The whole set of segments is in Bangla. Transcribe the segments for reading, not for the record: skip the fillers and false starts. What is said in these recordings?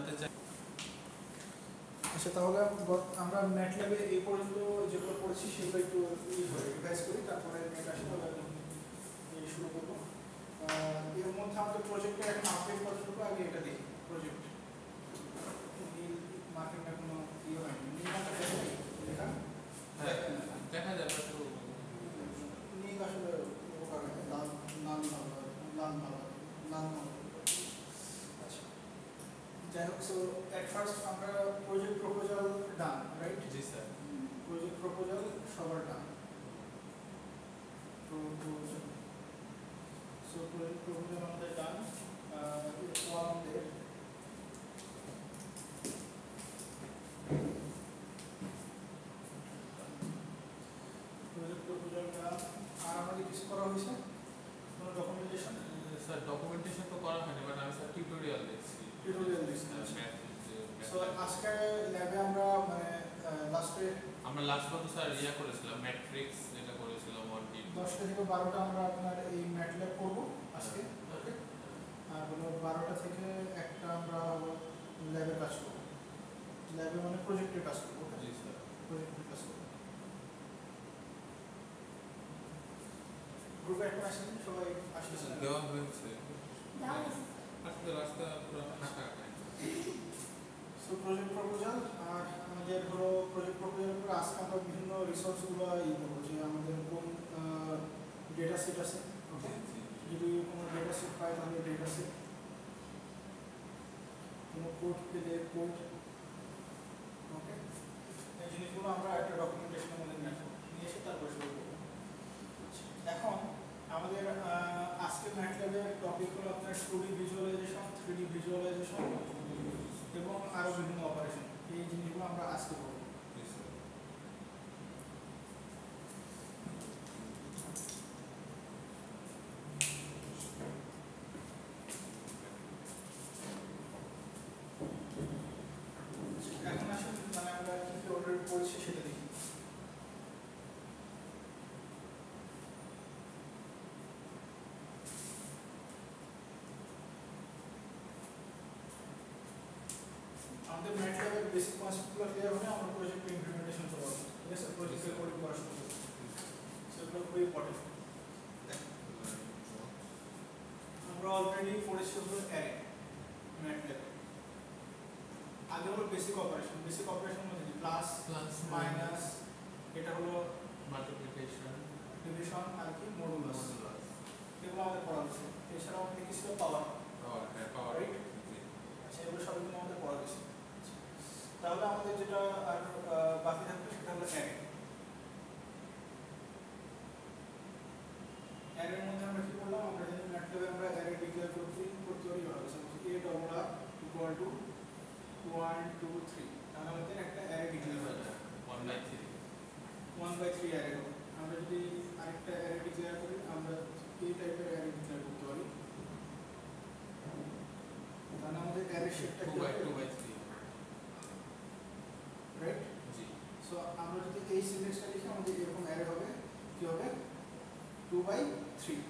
জানতে চাই। আচ্ছা, তাহলে আমরা ম্যাটল্যাবে এই পর্যন্ত যেগুলো পড়েছি সেগুলো একটু রিভাইজ করি, তারপরে নেট আসলে শুরু করবো। এর মধ্যে আমাদের প্রজেক্টে এখন আপডেট কতটুকু, আগে এটা দেখি। প্রজেক্ট নীল মার্কিংটা কোনো ইয়ে হয়নি, নীল মার্কিং লেখা দেখা যাবে নীল আসলে লাল লাল লাল লাল লাল। আচ্ছা, যাই হোক, সো এট ফার্স্ট আমরা প্রজেক্ট প্রপোজাল ডান, রাইট? জি স্যার। প্রজেক্ট প্রপোজাল সবার done. Proposal, so project proposal আমাদের ডান। আমাদের প্রজেক্ট প্রপোজাল ডান। আর আমাদের কিছু করা হয়েছে? কোনো ডকুমেন্টেশন? স্যার ডকুমেন্টেশন তো করা হয়নি, বাট আমি স্যার টিউটোরিয়াল দেখছি। টিউটোরিয়াল দেখছি। সো আজকে ল্যাবে আমরা মানে আমরা লাস্ট মতো স্যার ইয়া করেছিলাম, ম্যাট্রিক্স যেটা করেছিলাম 1D 10টা থেকে 12টা আমরা আপনার এই ম্যাটল্যাব করব আজকে। ওকে, আর হলো 12টা থেকে একটা আমরা ল্যাবে কাজ করব। ল্যাবে মানে প্রজেক্টের কাজ করব। ওকে জি স্যার, প্রজেক্টের কাজ করব। গ্রুপে একটা আসেন, সবাই আসছে। দেওয়া হয়েছে আজকে রাস্তা পুরো ফাঁকা। সো প্রজেক্ট প্রপোজাল, আর আমাদের হলো প্রজেক্ট প্রপোজালের উপর আজকে আমরা বিভিন্ন রিসোর্সগুলো ইয়ে করবো, যে আমাদের কোন ডেটা সেট আছে। ওকে, যদি কোনো ডেটা সেট পাই তাহলে ডেটা সেট, কোনো কোড পেলে কোড। ওকে, এই জিনিসগুলো আমরা একটা ডকুমেন্টেশনের মধ্যে নিয়ে এসে তারপর শুরু করবো। এখন আমাদের আজকে ম্যাটল্যাবের টপিক হলো আপনার 2D ভিজুয়ালাইজেশন, 3D ভিজুয়ালাইজেশন এবং আরো বিভিন্ন অপারেশন। এই জিনিসগুলো আমরা আজকে করব। এখন আসুন মানে আমরা কি কি অর্ডার করেছি সেটা দেখি। আমাদের ম্যাটল্যাবের বেসিক কনসেপ্টগুলো ক্লিয়ার হলে আমরা প্রজেক্ট ইমপ্লিমেন্টেশন করব। ঠিক আছে, প্রজেক্টের কোডিং করা শুরু করব। সেগুলো খুবই ইম্পর্টেন্ট। আমরা অলরেডি পড়েছি হলো অ্যারে ম্যাটল্যাবে। আগে হলো বেসিক অপারেশন। বেসিক অপারেশন মানে কি? প্লাস মাইনাস, এটা হলো মাল্টিপ্লিকেশন, ডিভিশন, আর কি মডুলাস। এগুলো আমাদের পড়া হয়েছে। এছাড়াও আমাদের কি ছিল? পাওয়ার। Power, right? আচ্ছা, এগুলো সবগুলো আমাদের পড়া হয়েছে। তাহলে আমাদের যেটা আর বাকি থাকবে সেটা হলো অ্যারে। অ্যারের মধ্যে আমরা কি করলাম? আমরা জানি ম্যাটল্যাবে আমরা অ্যারে ডিক্লেয়ার করতে পারি ভালো। a double r equal to 1 2 3, তাহলে আমাদের একটা অ্যারে ডিক্লেয়ার হয়ে যাবে 1/3 অ্যারে হবে। আমরা যদি আরেকটা অ্যারে ডিক্লেয়ার করি, আমরা এই টাইপের অ্যারে ডিক্লেয়ার করতে পারি। তাহলে আমাদের অ্যারে শেপটা কি হবে? 2/3, রাইট? জি। সো আমরা যদি এই সিনট্যাক্সটা লিখি, আমাদের এরকম অ্যারে হবে। কি হবে? 2/3।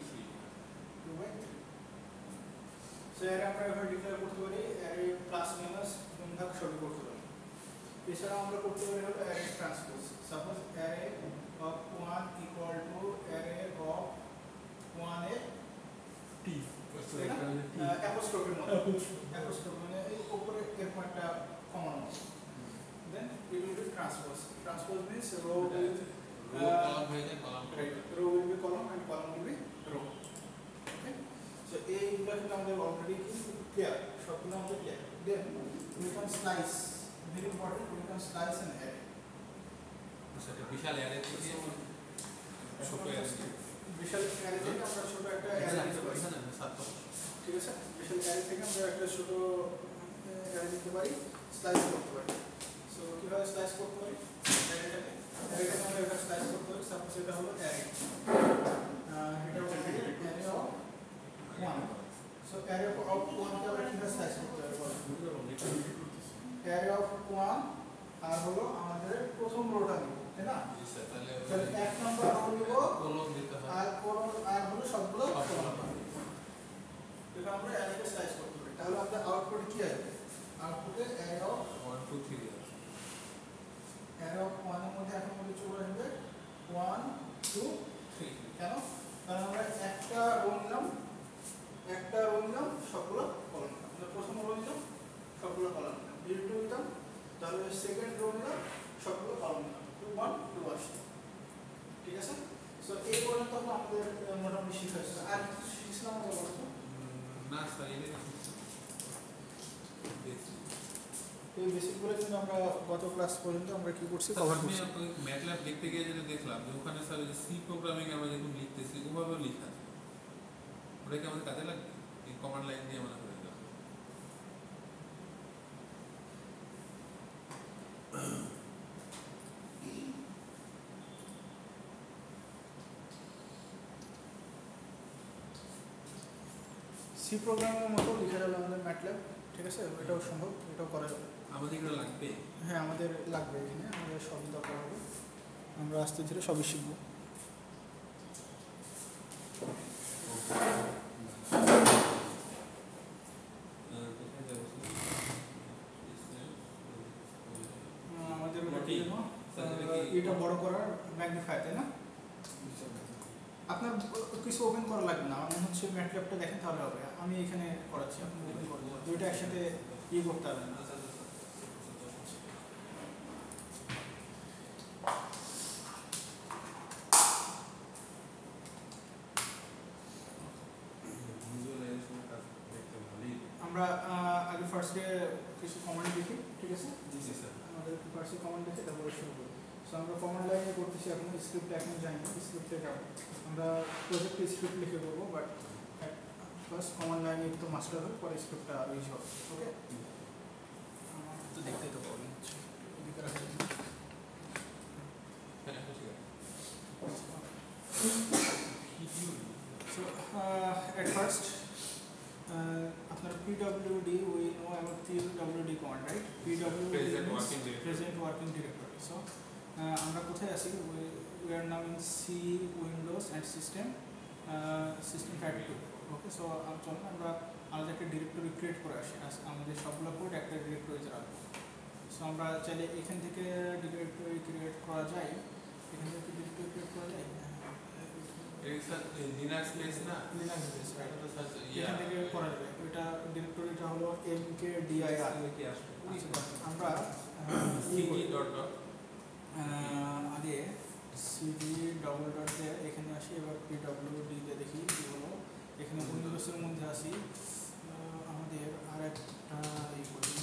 সো অ্যারে আমরা এভাবে ডিক্লেয়ার করতে পারি। অ্যারে প্লাস মাইনাস গুণ ভাগ সবই করতে পারি। এছাড়া আমরা করতে পারি হলো array transpose. Suppose array of 1 equal to array of 1 এর t, অ্যাপোস্ট্রোফের মতো। অ্যাপোস্ট্রোফ মানে এই উপরে এরকম একটা কমানো। Then it will be transpose. Transpose means row will column হয়ে যায়, column, right, row will be column and column will be row. Okay, so এইগুলো কিন্তু আমাদের অলরেডি ক্লিয়ার, সবগুলো আমাদের clear. Then we can slice, very important, we can slice an array. সেটা বিশাল অ্যারে থেকে ছোট অ্যারে, বিশাল অ্যারে থেকে আমরা ছোট একটা অ্যারে দিতে পারি। ঠিক আছে, বিশাল অ্যারে থেকে আমরা একটা ছোট অ্যারে দিতে পারি, স্লাইস করতে পারি। সো কিভাবে স্লাইস করতে পারি? অ্যারেটাকে আমরা এটা স্লাইস করতে পারি। সাপোজ এটা হলো অ্যারে, এটা হলো array of 1। So array of 1 কে আমরা কিভাবে স্লাইস করতে পারি? অ্যারে অফ 1 আর হলো আমাদের প্রথম রোটা নিব, তাই না? জি স্যার। তাহলে এক নম্বর রো নিব, কলম দিতে হয়, আর কলম আর হলো সবগুলো কলম। এটা আমরা অ্যারেকে স্লাইস করতে পারি। তাহলে আমাদের আউটপুট কি আসবে? আউটপুটে অ্যারে অফ 1 2 3 অ্যারে অফ 1 এর মধ্যে এখন মধ্যে চলে আসবে 1 2 3 কেন? কারণ আমরা একটা রো নিলাম সবগুলো কলাম নিলাম। আমরা প্রথম রো নিলাম সবগুলো কলাম নিলাম, দ্বিতীয় নিলাম তাহলে সেকেন্ড রো নিলাম সবগুলো কলাম নিলাম, 2 1 2 আসছে। ঠিক আছে? সো এই পর্যন্ত আমাদের মোটামুটি শিখা হয়েছে। আর কিছু শিখছিলাম আমরা বলতো না স্যার এই এই বেসিকগুলো কিন্তু আমরা গত ক্লাস পর্যন্ত আমরা কি করছি কভার করছি। আমি ম্যাটল্যাব লিখতে গিয়ে যেটা দেখলাম যে ওখানে স্যার যে সি প্রোগ্রামিং আমরা যেরকম লিখতেছি ওভাবে লেখা আছে, ওটা কি আমাদের কাজে লাগবে? এই কমান্ড লাইন দিয়ে আমরা করে দিলাম। সি প্রোগ্রামের মতো লিখে যাবে আমাদের ম্যাটল্যাব। ঠিক আছে, এটাও সম্ভব, এটাও করা যাবে। আমাদের এগুলো লাগবে? হ্যাঁ আমাদের লাগবে, এখানে আমাদের সবই দরকার হবে, আমরা আস্তে ধীরে সবই শিখবো। আমাদের এটা বড় করার ম্যাগনিফাই, তাই না? আপনার কিছু ওপেন করা লাগবে না, আমি হচ্ছে ম্যাটল্যাবটা দেখেন তাহলে হবে। আমি এখানে করাচ্ছি, আপনি ওপেন করে দেবেন, দুইটা একসাথে করতে হবে না। আমরা আগে ফার্স্টে কিছু কমান্ড দেখি, ঠিক আছে? আমাদের ফার্স্টে কমান্ড দেখে তারপরে শুরু করি। সো আমরা কমান্ড লাইনে করতেছি, এখন স্ক্রিপ্টে এখন যাই না, স্ক্রিপ্টে যাব। আমরা প্রজেক্টে স্ক্রিপ্ট লিখে করবো, বাট ফার্স্ট কমান্ড লাইনে একটু মাস্টার হবে, পরে স্ক্রিপ্টটা ইউজ হবে। ওকে, তো দেখতেই তো প্রবলেম হচ্ছে এদিকে রাখা যায় না। So at first আপনার PWD we know about PWD command, right? PWD present working directory. So আমরা কোথায় আছি? We are now in C, Windows and system 32. Okay, so চলুন আমরা আলাদা একটা ডিরেক্টরি ক্রিয়েট করে আসি। আমাদের সবগুলো কোড একটা ডিরেক্টরিতে রাখবো। সো আমরা চাইলে এখান থেকে ডিরেক্টরি ক্রিয়েট করা যায়, এখান থেকে ডিরেক্টরি ক্রিয়েট করা যায়। লিনাক্স বেস না, লিনাক্স বেস, রাইট? এখান থেকে করা যাবে। এটা ডিরেক্টরিটা হলো mkdir কি আসবে। আমরা cd ডট ডট আগে cd ডবল ডট দিয়ে এখানে আসি, এবার pwd তে দেখি কি হলো। এখানে উইন্ডোজের মধ্যে আসি, আমাদের আরেকটা ই করি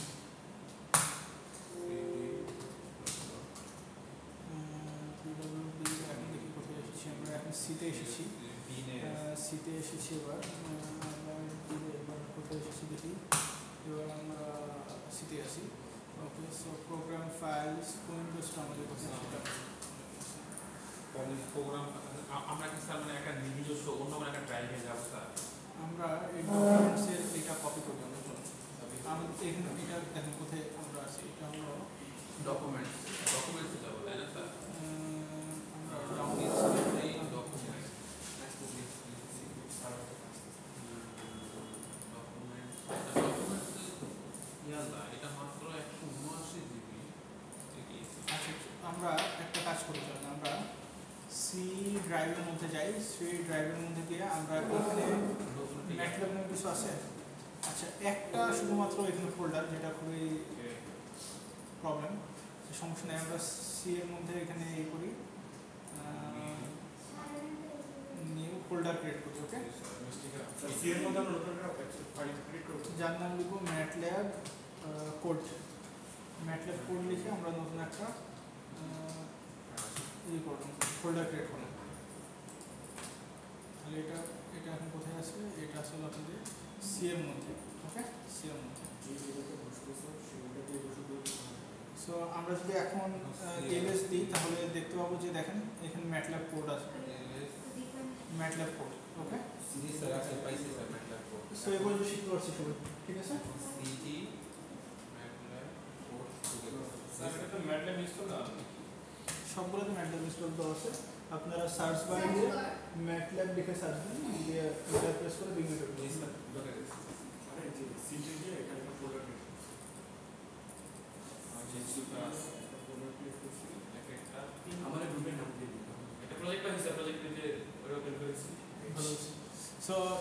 pwd। এখন দেখি কোথায় এসেছি আমরা, এখন সিতে এসেছি, সিতে এসেছি। এবার এবার কোথায় এসেছি দেখি, এবার আমরা সিতে আসি। ওকে, সো প্রোগ্রাম ফাইলস উইন্ডোজটা আমাদের কোথায় সেটা প্রোগ্রাম আমরা কি স্যার মানে একটা নিজস্ব অন্য কোনো একটা ড্রাইভে যাব স্যার? আমরা এই ডকুমেন্টসের এটা কপি করি। আমরা চলুন আমাদের এখানে এটা দেখেন কোথায় আমরা আছি, এটা হলো ডকুমেন্টসে যাব, তাই না স্যার? আমরা এটা মাত্র 179 জিবি। আচ্ছা, আমরা একটা কাজ করি, চলুন আমরা সি ড্রাইভের মধ্যে যাই। সি ড্রাইভের মধ্যে গিয়ে আমরা এখানে ম্যাটল্যাব নামে কিছু আছে। আচ্ছা, একটা শুধুমাত্র এখানে ফোল্ডার, যেটা খুবই প্রবলেম, সমস্যা নেই। আমরা সি এর মধ্যে এখানে এই করি, নিউ ফোল্ডার ক্রিয়েট করি। ওকে, সি এর মধ্যে আমরা নতুন একটা ফাইল ক্রিয়েট করব, যার নাম লিখব ম্যাটল্যাব কোড। ম্যাটল্যাব কোড লিখে আমরা নতুন একটা ই করলাম, ফোল্ডার ক্রিয়েট করলাম। তাহলে এটা এটা এখন কোথায় আসবে? এটা আসলে আপনাদের সি এর মধ্যে। ওকে, সি এর মধ্যে। সো আমরা যদি এখন এলএস দিই তাহলে দেখতে পাবো যে দেখেন এখানে ম্যাটল্যাব কোড আছে, MATLAB code. Okay, CD sir আছে, পাইছি স্যার ম্যাটল্যাব কোড। সো এগুলো শিখতে পারছি সবাই, ঠিক আছে? সিডি ম্যাটল্যাব কোড স্যার এটা তো ম্যাটল্যাব ইনস্টল না, সবগুলোতে ম্যাটল্যাব ইনস্টল দেওয়া আছে। আপনারা সার্চ বারে গিয়ে ম্যাটল্যাব লিখে সার্চ দিন, দিয়ে এন্টার প্রেস করে বিগিন করবেন। স্যার আরে যে সিডি দিয়ে এটা একটা ফোল্ডার ক্রিয়েট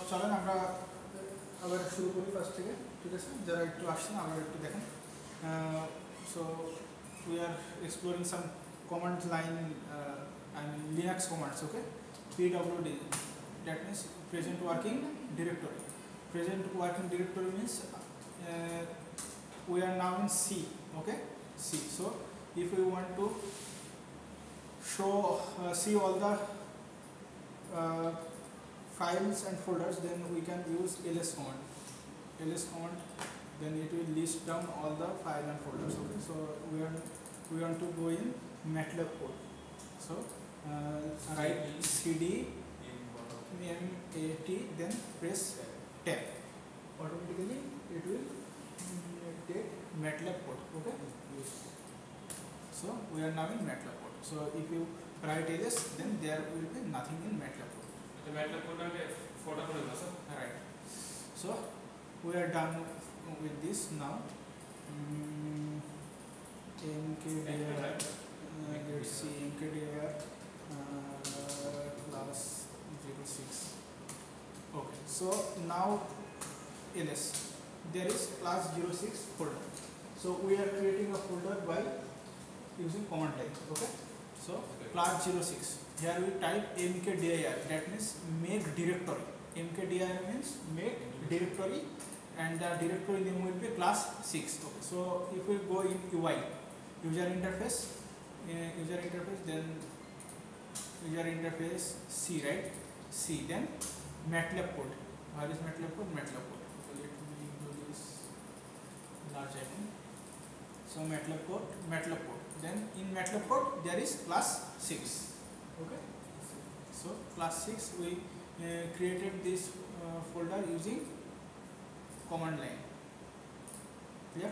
চলেন আমরা আবার শুরু করি ফার্স্ট থেকে, ঠিক আছে? যারা একটু আসছেন আবার একটু দেখেন। So we are exploring some command line I mean Linux commands, okay? pwd, that means present working directory. Present working directory means we are now in C, okay? C. So if we want to show see all the files and folders, then we can use ls command. Ls command, then it will list down all the file and folders, okay? So we want to go in MATLAB code. So write cd mat, then press tab. Automatically it will take MATLAB code, okay? So we are now in MATLAB code. So if you write ls, then there will be nothing in MATLAB code. The MATLAB code and photo code, sir. Right. So we are done with this now. mkdir, let's see, mkdir class 06. Okay. So now ls, there is class 06 folder. So we are creating a folder by using command line, okay? So class 06, here we type mkdir, that means make directory. Mkdir means make directory, and the directory name will be class 6, okay? So if we go in UI, user interface, then user interface C, right? C, then MATLAB code. Where is MATLAB code? MATLAB code. So let me do this large icon. So MATLAB code. Then in MATLAB code there is class 6. Okay. So class 6 we created this folder using command line. Clear?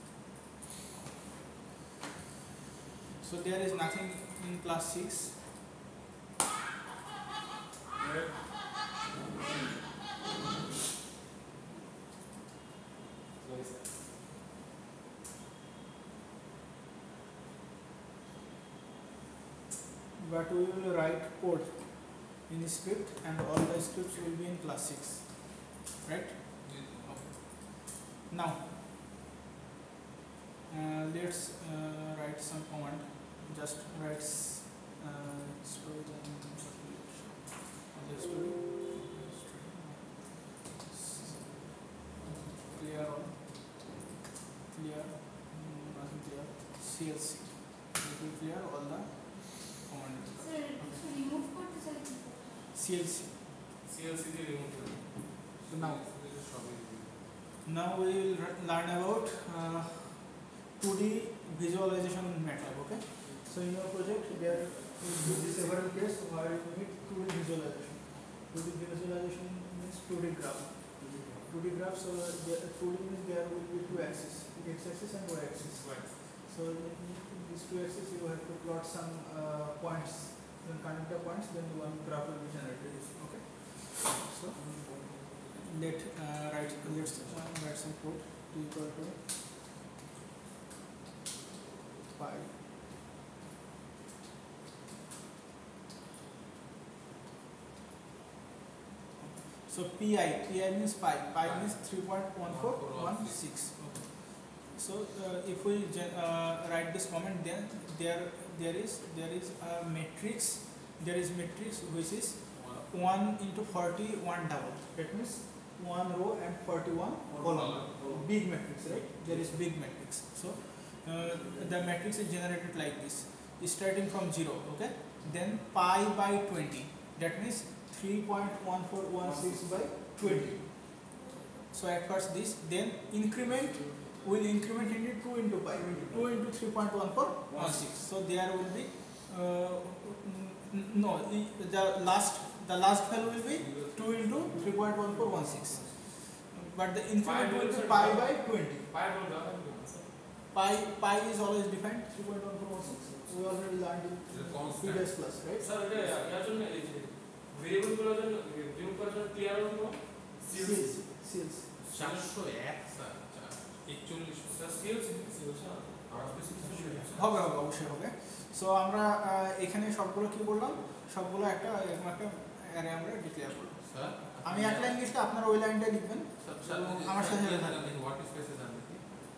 So there is nothing in class 6. But we will write code in script, and all the scripts will be in class 6, right? Okay. Now let's write some command. Just write story clear nothing clear CSE. It will clear all the command. Sir, remove করতে চাই CLC দিয়ে remove করুন। So now we will learn about 2D visualization in MATLAB, okay? So in your project there will be several cases where you need 2D visualization. 2D visualization means 2D graph. 2D graph, so 2D means there will be two axes, x-axis and y-axis. So in these two axes you have to plot some points. Then connect the points, then one graph will be generated. Okay. So let's write some code. T equal to pi. So pi means pi means 3.1416. Okay. So if we write this comment, then there is a matrix. There is matrix which is 1 into 41 double. That means 1 row and 41 column. Big matrix, right? There is big matrix. So the matrix is generated like this, starting from 0. Okay. Then pi by 20. That means 3.1416 by 20. So at first this, then increment will increment into 2 into pi, 2 into 3.1416. So there will be the last value will be 2 into 3.1416. But the increment will be pi by 20. Pi is always defined 3.1416. We already learned in previous class, right? Sir, variable clear CLC 401 হবে অবশ্যই হবে। সো আমরা এখানে সবগুলো কি করলাম, সবগুলো একটা অ্যারে আমরা ডিক্লেয়ার করলাম। আমি এক লাইন লিখতে আপনারা ওই লাইনটা লিখবেন আমার সাথে হোয়াট স্পেসে যান দেখি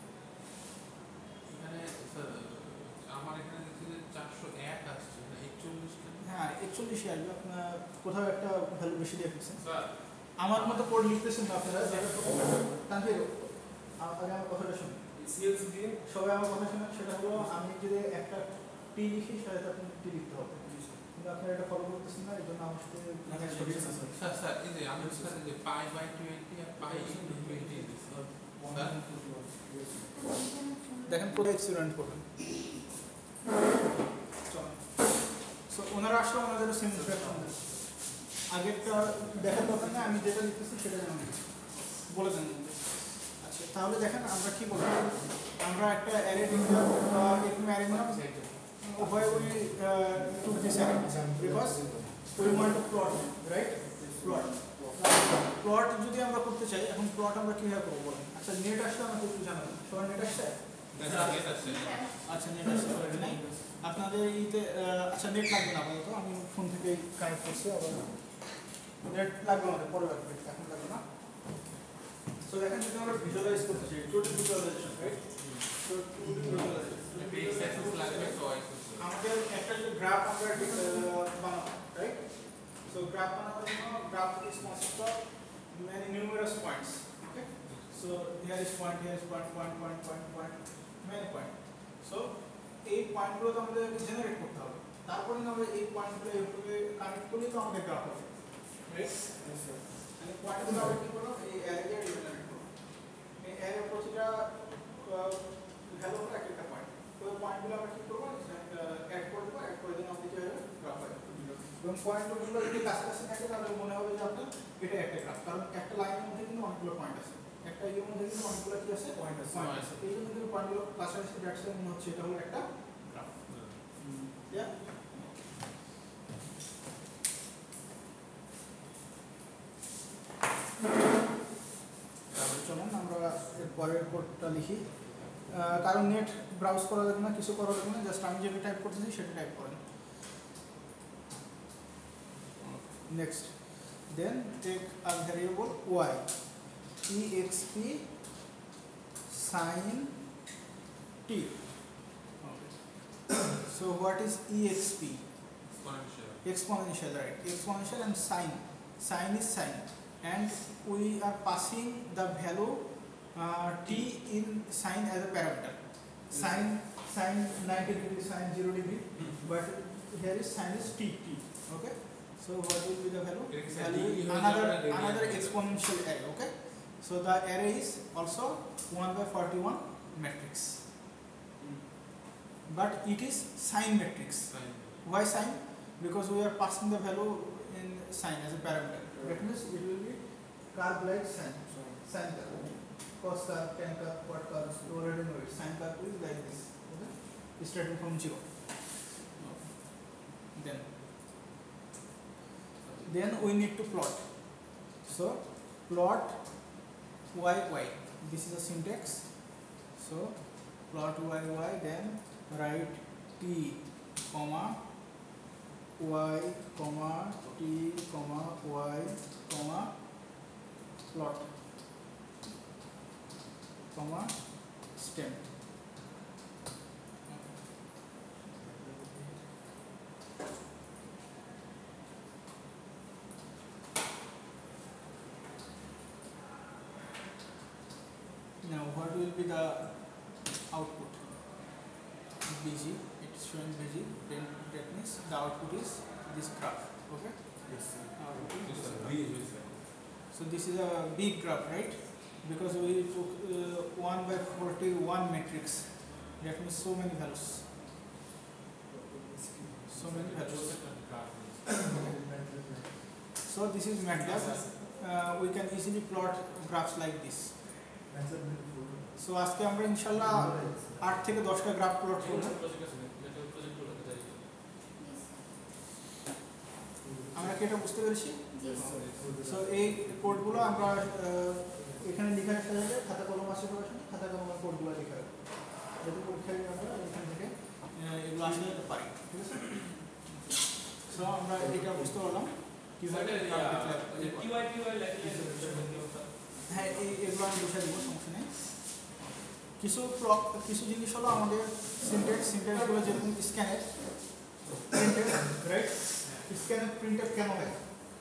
এখানে স্যার আমার এখানে দেখছি যে 401 আসছে না 41 কেন হ্যাঁ 41 আসবে আপনার কোথাও একটা ভ্যালু বেশি দিয়ে ফেলছেন স্যার আমার মতো কোড লিখতেছেন না আপনারা যেটা তানভীর আগে আমার কথাটা শুনুন সিএলসি দিয়ে সবাই আমার কথা শুনুন সেটা হলো আমি যদি একটা টি লিখি সেটা আপনি টি লিখতে হবে কিন্তু আপনারা এটা ফলো করতেছেন না এই জন্য আমার সাথে স্যার স্যার এই যে আমি সাথে যে pi by 20 R pi into 20 দিছি স্যার দেখেন পুরো এক্সপেরিমেন্ট করবেন চলো সো ওনারা আসলে ওনাদের সেম ইনস্ট্রাকশন দেন আগেরটা দেখার দরকার না আমি যেটা লিখতেছি সেটা জানি বলে দেন আচ্ছা তাহলে দেখেন আমরা কি বলবো আমরা একটা অ্যারে নিলাম বা এরকম অ্যারে নিলাম why we took this array because we want to plot right plot যদি আমরা করতে চাই এখন plot আমরা কিভাবে করব বলেন আচ্ছা নেট আসলে আমাকে একটু জানাবেন সবার নেট আসছে আচ্ছা নেট আসছে নাই আপনাদের এইতে আচ্ছা নেট লাগবে না আপাতত আমি ফোন থেকে কানেক্ট করছি আবার নেট লাগবে আমাদের পরে লাগবে এখন লাগবে না সো দেখেন যদি আমরা ভিজুয়ালাইজ করতে চাই total visualization right so total visualization base access লাগবে তো আমাদের একটা যে গ্রাফ আমরা বানাবো রাইট সো গ্রাফ বানানোর জন্য graph is consist of many numerous points okay so here is point many point so এই পয়েন্টগুলো তো আমাদের জেনারেট করতে হবে তারপরে আমরা এই পয়েন্টগুলো এইভাবে কানেক্ট করলে তো আমাদের গ্রাফ হবে রাইট মানে পয়েন্টগুলো আমরা কি করব এই অ্যারে দিয়ে জেনারেট করব এই অ্যারে প্রতিটা ভ্যালু হলো একটা পয়েন্ট ওই পয়েন্টগুলো আমরা কি করব অ্যাড করে দেব অ্যাড করে দিলে আমাদের কি হবে গ্রাফ হবে এবং পয়েন্টগুলো যদি কাছাকাছি থাকে তাহলে মনে হবে যে আপনার এটা একটা গ্রাফ কারণ একটা লাইনের মধ্যে কিন্তু অনেকগুলো পয়েন্ট আছে একটা এর মধ্যে কিন্তু অনেকগুলো কি আছে পয়েন্ট আছে এই জন্য কিন্তু পয়েন্টগুলো কাছাকাছি যাচ্ছে মনে হচ্ছে এটা হলো একটা গ্রাফ ইয়া তাহলে চলুন আমরা এর পরের কোডটা লিখি কারণ নেট ব্রাউজ করা যাবে না কিছু করা যাবে না জাস্ট আমি যেটা টাইপ করতেছি সেটা টাইপ করেন next then take a variable y exp sin t okay. So what is exp exponential right exponential and sin is sin and we are passing the value t in sin as a parameter sin 90 degree sin 0 degree but here is sin is t okay so what will be the value another exponential array okay so the array is also 1/41 matrix but it is sign matrix why sign because we are passing the value in sign as a parameter that means it will be curve like sign curve cos curve tan curve quad curve you already know it sin curve is like this okay starting from 0 then we need to plot so plot y this is a syntax so plot y then write t comma y comma t comma y comma plot comma stem now what will be the output bg it is showing bg then that means the output is this graph okay yes so this is a big graph right because we took 1/41 matrix that means so many values so this is MATLAB we can easily plot graphs like this so আজকে আমরা ইনশাআল্লাহ 8 থেকে 10টা গ্রাফ প্লট করব আমরা কি এটা বুঝতে পেরেছি সো এই কোডগুলো আমরা এখানে লেখা একটা জায়গায় খাতা কলম আছে পড়াশোনা খাতা কলমের কোডগুলো লেখা হবে যাতে পরীক্ষায় আমরা এখান থেকে এগুলো আসলে পারি ঠিক আছে সো আমরা এটা বুঝতে পারলাম কিভাবে হ্যাঁ এগুলো আমি বুঝে দেবো, সমস্যা নেই। কিছু জিনিস হলো আমাদের সিনট্যাক্সগুলো যেরকম স্ক্যানের প্রিন্টেড, রাইট? স্ক্যানের প্রিন্টেড কেন হয়?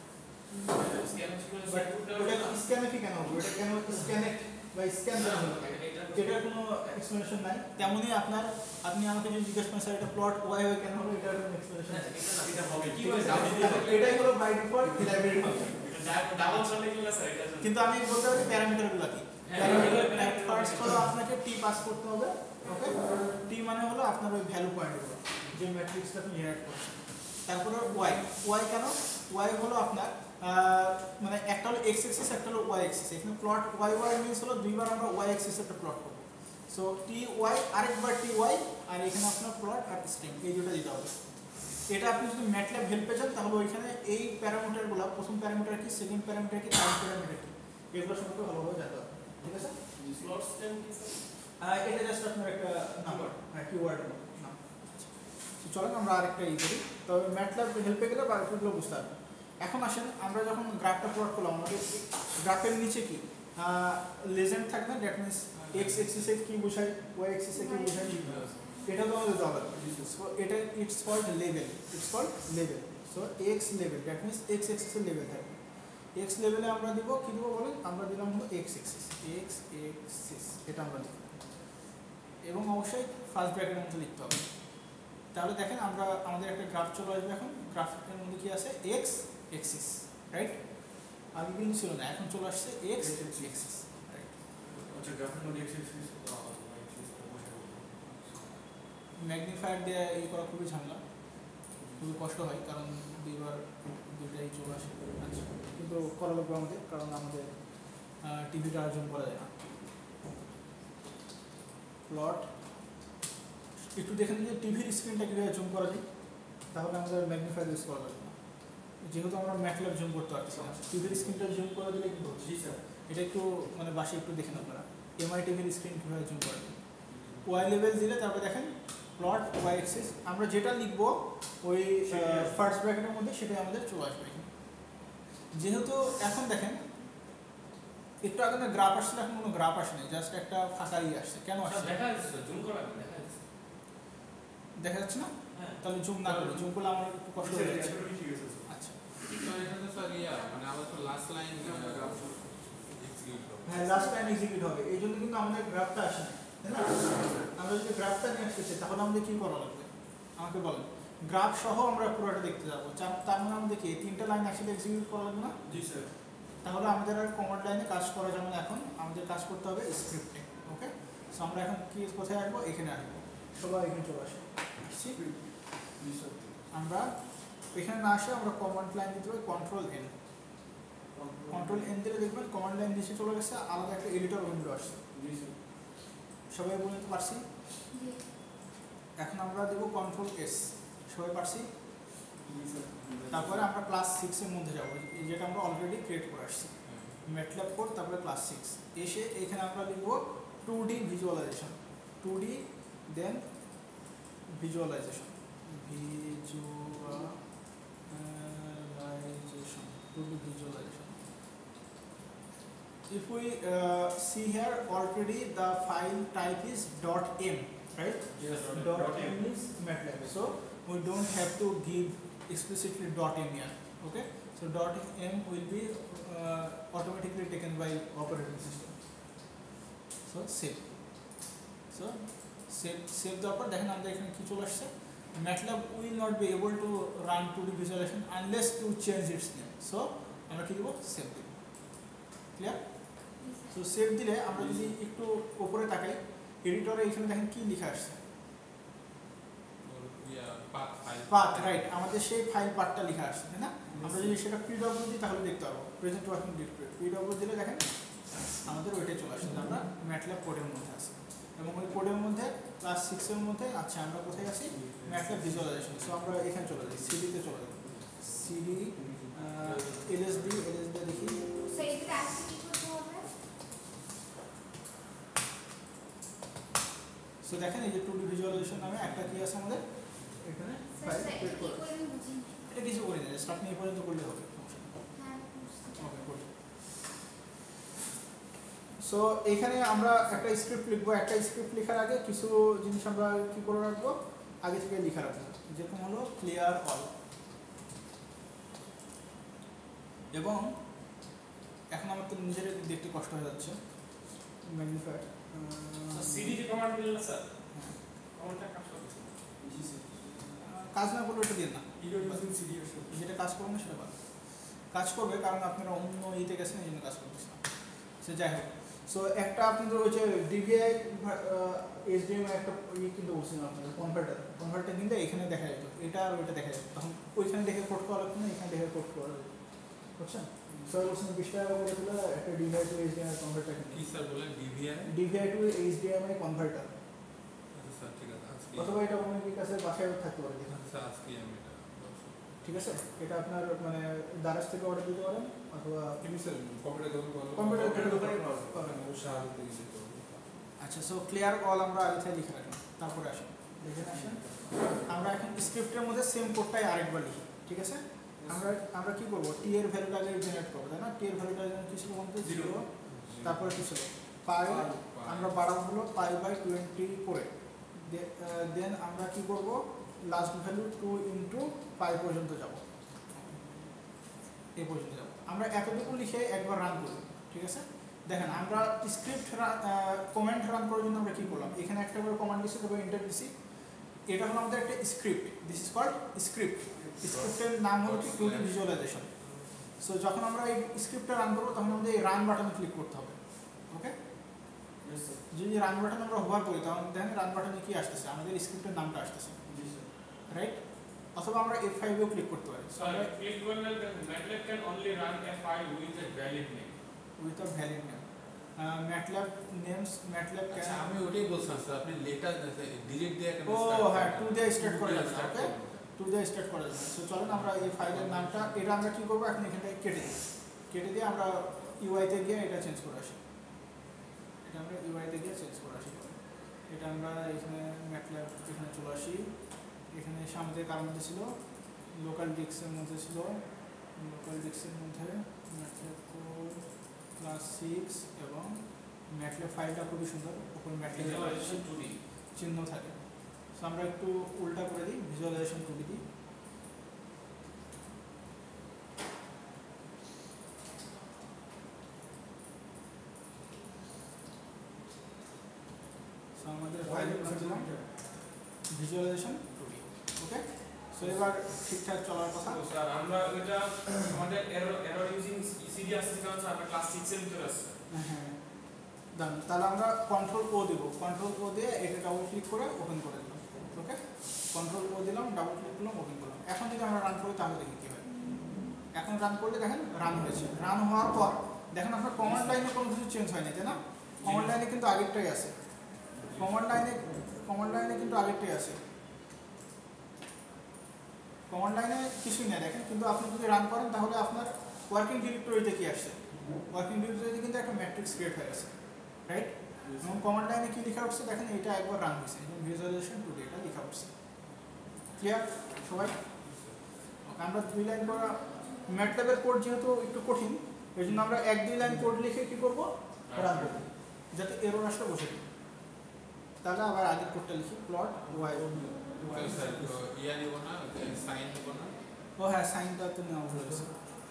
ওটা স্ক্যানএফই কেন হবে? ওটা কেন স্ক্যানেট বা স্ক্যান করা হবে? এটার কোনো এক্সপ্লেনেশন নাই। তেমনই আপনি আমাকে যদি জিজ্ঞেস করেন স্যার এটা প্লট ওয়াই ওয়াই কেন হবে, এটার কোনো এক্সপ্লেনেশন নাই। এটা হবে কি এটাই হলো বাই ডিফল্ট লাইব্রেরি হবে। ডাবল চলে গেল স্যার এটা, কিন্তু আমি বলতে পারি প্যারামিটারগুলো কি। প্যারামিটার ফার্স্ট হলো আপনাকে টি পাস করতে হবে, ওকে? টি মানে হলো আপনার ওই ভ্যালু পয়েন্টগুলো যে ম্যাট্রিক্সটা আপনি জেনারেট করছেন। তারপরে ওয়াই কেন? ওয়াই হলো আপনার মানে একটা হলো এক্স এক্সিস, একটা হলো ওয়াই এক্সিস। এখানে প্লট ওয়াই ওয়াই মিনস হলো দুইবার আমরা ওয়াই এক্সিস একটা প্লট করব। সো টি ওয়াই আরেকবার টি ওয়াই, আর এখানে আপনার প্লট আর স্ট্রিং এই দুটো দিতে হবে। এটা আপনি যদি ম্যাটল্যাব হেল্পে চান তাহলে ওইখানে এই প্যারামিটারগুলো, প্রথম প্যারামিটার কি, সেকেন্ড প্যারামিটার কি, থার্ড প্যারামিটার কি, এগুলো সম্পর্কে ভালোভাবে জানতে হবে। ঠিক আছে? স্লট স্ট্যান্ড কি স্যার? এটা জাস্ট আপনার একটা নাম্বার, হ্যাঁ কিওয়ার্ড নাম। চলেন আমরা আরেকটা করি, তবে ম্যাটল্যাব হেল্পে গেলে বাকিগুলো বুঝতে হবে। এখন আসেন আমরা যখন গ্রাফটা প্লট করলাম, আমাদের গ্রাফের নিচে কি লেজেন্ড থাকবে, দ্যাট মিনস এক্স এক্সিসে কি বোঝায়, ওয়াই এক্সিসে কি বোঝায়, এটা তো আমাদের দেওয়া লাগবে। সো এটা it's called level, so X level, that means X এক্সিসের লেভেল থাকবে। এক্স লেভেলে আমরা দিব কি দিব বলেন, আমরা দিলাম হলো এক্স এক্সিস, এটা আমরা দিব, এবং অবশ্যই ফার্স্ট ব্র্যাকেটের মধ্যে লিখতে হবে। তাহলে দেখেন আমরা আমাদের একটা গ্রাফ চলে আসবে। এখন গ্রাফের মধ্যে কি আছে, এক্স এক্সিস, রাইট? আগে কিন্তু ছিল না, এখন চলে আসছে এক্স এক্সিস, রাইট? আচ্ছা, গ্রাফের মধ্যে এক্স এক্সিস ম্যাগনিফায়ার দিয়ে এই করা খুবই ঝামেলা, খুবই কষ্ট হয়, কারণ দুইটাই চলে আসে। আচ্ছা, কিন্তু করা লাগবে আমাদের, কারণ আমাদের টিভিটা অর্জন করা যায় না। প্লট একটু দেখেন যে টিভির স্ক্রিনটা কীভাবে জুম করা যায়, তাহলে আমাদের ম্যাগনিফায়ার ইউজ করা লাগবে না, যেহেতু আমরা ম্যাটল্যাব জুম করতে পারছি না। টিভির স্ক্রিনটা জুম করে দিলে কিন্তু জি স্যার, এটা একটু মানে বাসে একটু দেখেন আপনারা এমআই টিভির স্ক্রিন কীভাবে জুম করে যায়। ওয়াই লেভেল দিলে তারপরে দেখেন প্লট ওয়াই এক্সিস, আমরা যেটা লিখবো ওই ফার্স্ট ব্র্যাকেটের মধ্যে সেটাই আমাদের চলে আসবে। যেহেতু এখন দেখেন একটু আগে না গ্রাফ আসছে, এখন কোনো গ্রাফ আসে নাই, জাস্ট একটা ফাঁকা আসছে। কেন আসছে দেখা যাচ্ছে, জুম করা দেখা যাচ্ছে না? তাহলে জুম না করে, জুম করলে আমার একটু কষ্ট হয়ে যাচ্ছে। আচ্ছা, এখানে স্যার মানে আমাদের তো লাস্ট লাইন এক্সিকিউট হবে। হ্যাঁ, লাস্ট লাইন এক্সিকিউট হবে, এই জন্য কিন্তু আমাদের গ্রাফটা আসে না, তাই না? আমরা যদি গ্রাফটা নিয়ে আসতে চাই তাহলে আমাদের কী করা লাগবে আমাকে বলেন। গ্রাফ সহ আমরা পুরোটা দেখতে যাবো, তার মানে আমাদের কি তিনটা লাইন একসাথে এক্সিকিউট করা লাগবে না? জি স্যার। তাহলে আমাদের আর কমান্ড লাইনে কাজ করা যাবে না, এখন আমাদের কাজ করতে হবে স্ক্রিপ্টে। ওকে, সো আমরা এখন কি কোথায় আসবো, এখানে আসবো। সবাই এখানে চলে আসে। আমরা এখানে না আসে আমরা কমান্ড লাইন দিতে হবে কন্ট্রোল এন। কন্ট্রোল এন দিলে দেখবেন কমান্ড লাইন নিচে চলে গেছে, আলাদা একটা এডিটর উইন্ডো আসছে। সবাই বলতে পারছি? এখন আমরা দেবো কন্ট্রোল এস, সবাই পারছি? তারপরে আমরা ক্লাস 6 এর মধ্যে যাবো, যেটা আমরা অলরেডি ক্রিয়েট করে আসছি। ম্যাটল্যাব কোড, তারপরে ক্লাস 6 এসে এখানে আমরা লিখবো 2D visualization, 2D then visualization, 2D visualization. If we see here already the file type is .m, right? Yes, .m is MATLAB, so we don't have to give explicitly .m here. Okay, so .m will be automatically taken by operating system. So save. So save the upper. দেখেন আমাদের এখানে কি চলে আসছে, MATLAB will not be able to run 2D visualization unless you change its name. So আমরা কি দেব, save দেব। ক্লিয়ার? সো সেভ দিলে আমরা যদি একটু উপরে তাকাই, এডিটরে এখানে দেখেন কি লেখা আসছে, পাথ, রাইট? আমাদের সেই ফাইল পাথটা লেখা আসছে, তাই না? আমরা যদি সেটা পিডব্লিউ দিই তাহলে দেখতে পারবো প্রেজেন্ট ওয়ার্কিং ডিরেক্টরি। পিডব্লিউ দিলে দেখেন আমাদের ওইটাই চলে আসছে, আমরা ম্যাটল্যাব কোডের মধ্যে আছি, এবং ওই কোডের মধ্যে ক্লাস 6 এর মধ্যে। আচ্ছা, আমরা কোথায় আছি, ম্যাটল্যাব ভিজুয়ালাইজেশন। সো আমরা এখানে চলে যাই, সিডিতে চলে যাই, সিডি এলএসডি দেখি। সো দেখেন এই যে 2D ভিজুয়ালাইজেশন নামে একটা কি আছে আমাদের এখানে ফাইল ক্রিয়েট করে। এটা কিছু করি না, জাস্ট আপনি এই পর্যন্ত করলে হবে, সমস্যা সো এখানে আমরা একটা স্ক্রিপ্ট লিখবো, একটা স্ক্রিপ্ট লেখার আগে কিছু জিনিস আমরা কি করে রাখবো, আগে থেকে লিখে রাখবো, যেরকম হলো ক্লিয়ার অল। এবং এখন আমার তো নিজের দেখতে কষ্ট হয়ে যাচ্ছে, ম্যাগনিফায়ার সিডি যে কমান্ড দিলেন না স্যার, কমান্ডটা কাজ করতেছে জি স্যার, কাজ না করলে ওটা দিয়ে না, ইউর ইউজিং সিডি এর সাথে যেটা কাজ করবে না সেটা ভালো কাজ করবে, কারণ আপনারা অন্য ইতে গেছেন এই জন্য কাজ করতেছে না। সে যাই হোক, সো একটা আপনাদের ওই যে ডিভিআই এইচডিএমআই একটা ইয়ে কিন্তু বলছিলাম আপনাদের কনভার্টার কিন্তু এখানে দেখা যেত, এটা আর ওইটা দেখা যেত, তখন ওইখানে দেখে কোড করা লাগতো না, এখানে দেখে কোড করা যেত, বুঝছেন? স্যার বলছেন 20 টাকা করে দিলে একটা ডিভিআই টু এইচডিএমআই কনভার্টার কি স্যার বলেন ডিভিআই টু এইচডিএমআই কনভার্টার। আচ্ছা স্যার ঠিক আছে, আজকে অথবা এটা অনেকের কাছে বাসায় থাকতে পারে, আচ্ছা আজকে আমি এটা ঠিক আছে? এটা আপনার মানে দারাজ থেকে অর্ডার দিতে পারেন, অথবা কম্পিউটার দোকানে পাবেন। আচ্ছা, সো ক্লিয়ার অল আমরা আগে থেকে লিখে রাখলাম, তারপরে আসুন দেখে আসেন আমরা এখন স্ক্রিপ্টের মধ্যে সেম কোডটাই আরেকবার লিখি, ঠিক আছে? আমরা কি করব, টি এর ভ্যালুটা আগে জেনারেট করব, তাই না? টি এর ভ্যালুটা কি ছিল বলতে 0, তারপরে কি ছিল পাই, আমরা বাড়াবো হলো পাই বাই 20 করে, দেন আমরা কি করব, লাস্ট ভ্যালু 2 ইনটু পাই পর্যন্ত যাব, এই পর্যন্ত যাব। আমরা এতটুকু লিখে একবার রান করব, ঠিক আছে? দেখেন আমরা স্ক্রিপ্ট কমেন্ট রান করার জন্য আমরা কি করলাম, এখানে একটা করে কমান্ড দিছি, তারপর এন্টার দিছি, এটা হলো আমাদের একটা script, this is called script. স্ক্রিপ্টের নাম হলো কি 2D ভিজুয়ালাইজেশন। সো যখন আমরা এই স্ক্রিপ্টটা রান করব তখন আমাদের এই রান বাটনে ক্লিক করতে হবে, ওকে? যদি রান বাটন আমরা হোভার করি তখন দেখেন রান বাটনে কি আসতেছে, আমাদের স্ক্রিপ্টের নামটা আসতেছে, রাইট? অথবা আমরা F5 এও ক্লিক করতে পারি। সো আমরা ক্লিক করলে MATLAB can only run a file with a valid name. with a valid name. MATLAB names MATLAB can আচ্ছা আমি ওটাই বলছিলাম স্যার, আপনি লেটার ডিলিট দিয়ে কেন ও হ্যাঁ 2 দিয়ে স্টার্ট করে যাবে, ওকে? 2 দিয়ে স্টার্ট করে যাবে। সো চলেন আমরা এই ফাইলের নামটা, এটা আমরা কি করব, এখন এখান থেকে কেটে দিয়ে আমরা UI তে গিয়ে এটা চেঞ্জ করে আসি, এটা আমরা UI তে গিয়ে চেঞ্জ করে আসি, এটা আমরা এখানে MATLAB এখানে চলে আসি, এখানে সামনে কার মধ্যে ছিল, লোকাল ডিস্কের মধ্যে ছিল, লোকাল ডিস্কের মধ্যে MATLAB কোড ক্লাস 6 এবং MATLAB ফাইলটা খুবই সুন্দর, ওপর MATLAB ভিজুয়ালাইজেশন 2D চিহ্ন থাকে। সো আমরা একটু উল্টা করে দিই, ভিজুয়ালাইজেশন 2D দিই, সো আমাদের ফাইলের নাম দিলাম ভিজুয়ালাইজেশন 2D, ওকে? সো এবার ঠিকঠাক চলার কথা। তো স্যার আমরা এটা আমাদের এরর ইউজিং সিডি আসছে, কারণ আমরা ক্লাস 6 এর ভিতরে আছে। হ্যাঁ ডান, তাহলে আমরা কন্ট্রোল ও দেব, কন্ট্রোল ও দিয়ে এটা ডাবল ক্লিক করে ওপেন করে দিলাম, ওকে? কন্ট্রোল ও দিলাম, ডাবল ক্লিক করলাম, ওপেন করলাম। এখন যদি আমরা রান করি তাহলে দেখি কি হয়। এখন রান করলে দেখেন রান হয়েছে। রান হওয়ার পর দেখেন আপনার কমান্ড লাইনে কোনো কিছু চেঞ্জ হয়নি, তাই না? কমান্ড লাইনে কিন্তু আগেরটাই আছে, কমান্ড লাইনে কিন্তু আগেরটাই আছে, কমান্ড লাইনে কিছুই নেই দেখেন। কিন্তু আপনি যদি রান করেন তাহলে আপনার ওয়ার্কিং ডিরেক্টরিতে কি আসছে, ওয়ার্কিং ডিরেক্টরিতে কিন্তু একটা ম্যাট্রিক্স ক্রিয়েট হয়ে গেছে, রাইট? এবং কমান্ড লাইনে কি লেখা উঠছে দেখেন, এটা একবার রান হয়েছে, ভিজুয়ালাইজেশন 2D এটা লেখা উঠছে। ক্লিয়ার সবাই? আমরা 2 লাইন করা ম্যাটল্যাবের কোড যেহেতু একটু কঠিন, এই জন্য আমরা 1-2 লাইন কোড লিখে কি করব, রান করব, যাতে এরর আসলে বসে যায়। তাহলে আবার আগের কোডটা লিখি, প্লট y স্যার ইয়া নিব না, সাইন নিব না। ও হ্যাঁ সাইনটা তো নেওয়া ভুলে গেছে।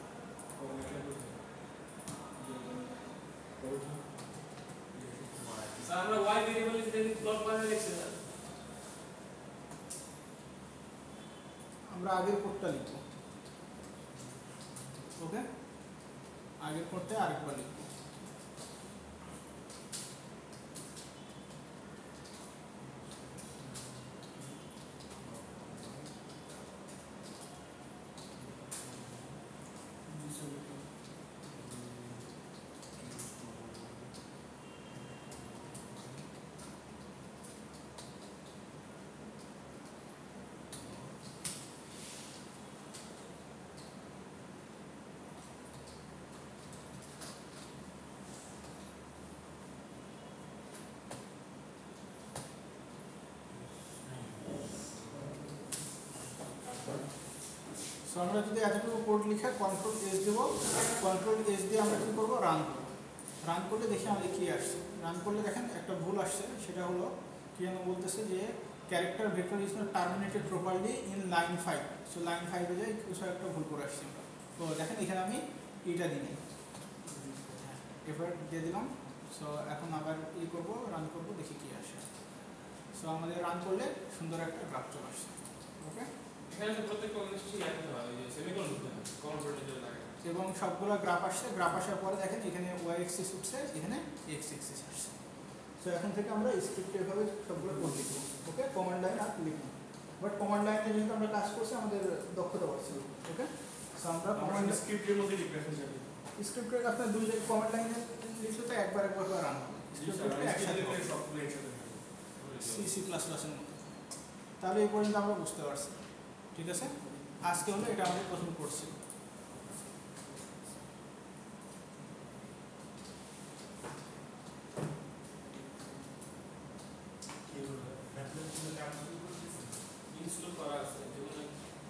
স্যার আমরা y ভেরিয়েবল লিখতে প্লট বানিয়ে লিখছি না, আমরা আগের কোডটা লিখব, ওকে? আগের কোডটা আরেকবার লিখব। সো আমরা যদি এতটুকু কোড লিখে কন্ট্রোল এস দেব, কন্ট্রোল এস দিয়ে আমরা কি করব, রান করব। রান করলে দেখি আমাদের কী আসছে। রান করলে দেখেন একটা ভুল আসছে, সেটা হলো কি যেন বলতেছে যে character vector is not terminated properly in line 5। সো লাইন 5 এ যাই কিছু একটা ভুল করে আসছি আমরা। তো দেখেন এখানে আমি এইটা দিই, এবার দিয়ে দিলাম। সো এখন আবার করবো, রান করবো, দেখি কী আসে। সো আমাদের রান করলে সুন্দর একটা গ্রাফ চলে আসছে। ওকে, এখানে প্রত্যেকটা নিশ্চয়ই একই হয়, যে সেমিকোলন দিতে হবে কমন ভোল্টেজের লাগে। এবং সবগুলো গ্রাফ আসছে। গ্রাফ আসার পরে দেখেন এখানে ওয়াই এক্সিস উঠছে, এখানে এক্স এক্সিস আসছে। সো এখন থেকে আমরা স্ক্রিপ্টে এভাবে সবগুলো কোড লিখবো। ওকে, কমান্ড লাইন আর লিখবো, বাট কমান্ড লাইনে যেহেতু আমরা কাজ করছি আমাদের দক্ষতা বাড়ছে। ওকে, সো আমরা কমান্ড স্ক্রিপ্টের মধ্যে লিখতে হবে। স্ক্রিপ্টের আপনার দুই জায়গায় কমান্ড লাইনে লিখলে তো একবার রান হবে। স্ক্রিপ্টে একসাথে সবগুলো একসাথে সি সি প্লাস প্লাসের মতো। তাহলে এই পর্যন্ত আমরা বুঝতে পারছি। ঠিক আছে, আজকে হলো এটা আমাদের প্রথম কোর্স ছিল। ইনস্টল করা আছে যেগুলো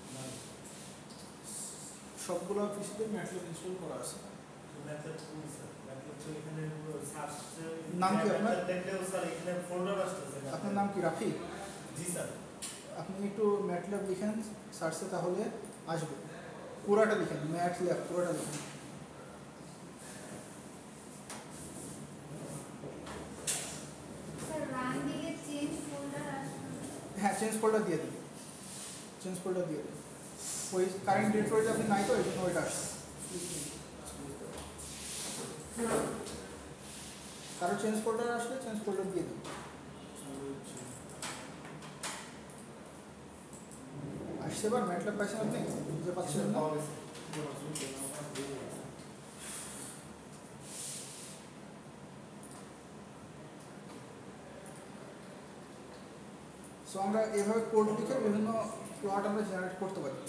সবগুলো পিসিতে ম্যাটল্যাব ইনস্টল করা আছে। ম্যাথড কোন স্যার? ম্যাথড তো এখানে সার্চ নাম কি আপনার? দেখলেও স্যার এখানে ফোল্ডার আসছে। আপনার নাম কি? রাফি? জি স্যার। আপনি একটু ম্যাটল্যাব লিখেন সার্চে, তাহলে আসবে। পুরাটা লিখেন, ম্যাটল্যাব পুরাটা লিখেন। স্যার রান দিলে চেঞ্জ ফোল্ডার আসবে। হ্যাঁ, চেঞ্জ ফোল্ডার দিয়ে দিন, চেঞ্জ ফোল্ডার দিয়ে দিন। ওই কারেন্ট ডিরেক্টরিতে আপনি নাই তো, এই জন্য ওইটা আসছে। কারো চেঞ্জ ফোল্ডার আসলে চেঞ্জ ফোল্ডার দিয়ে দিন। আসছে এবার ম্যাটল্যাব পাইছেন আপনি? বুঝতে পারছেন না? সো আমরা এভাবে কোড লিখে বিভিন্ন প্লট আমরা জেনারেট করতে পারি।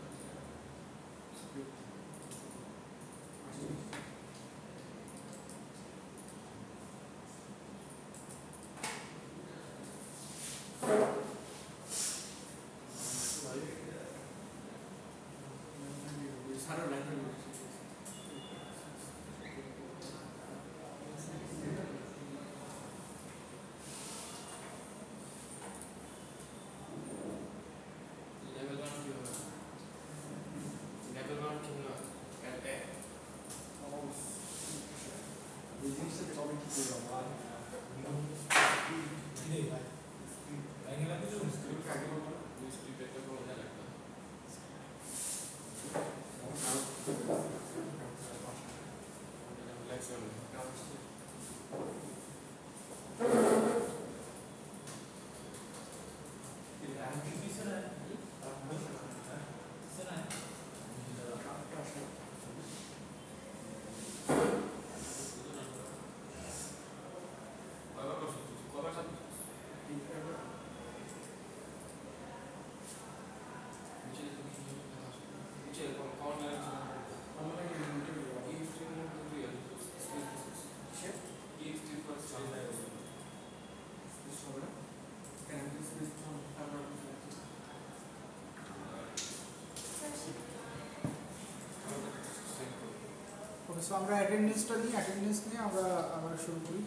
সো আমরা অ্যাটেন্ডেন্সটা নিই, অ্যাটেন্ডেন্স নিয়ে আমরা আবার শুরু করি।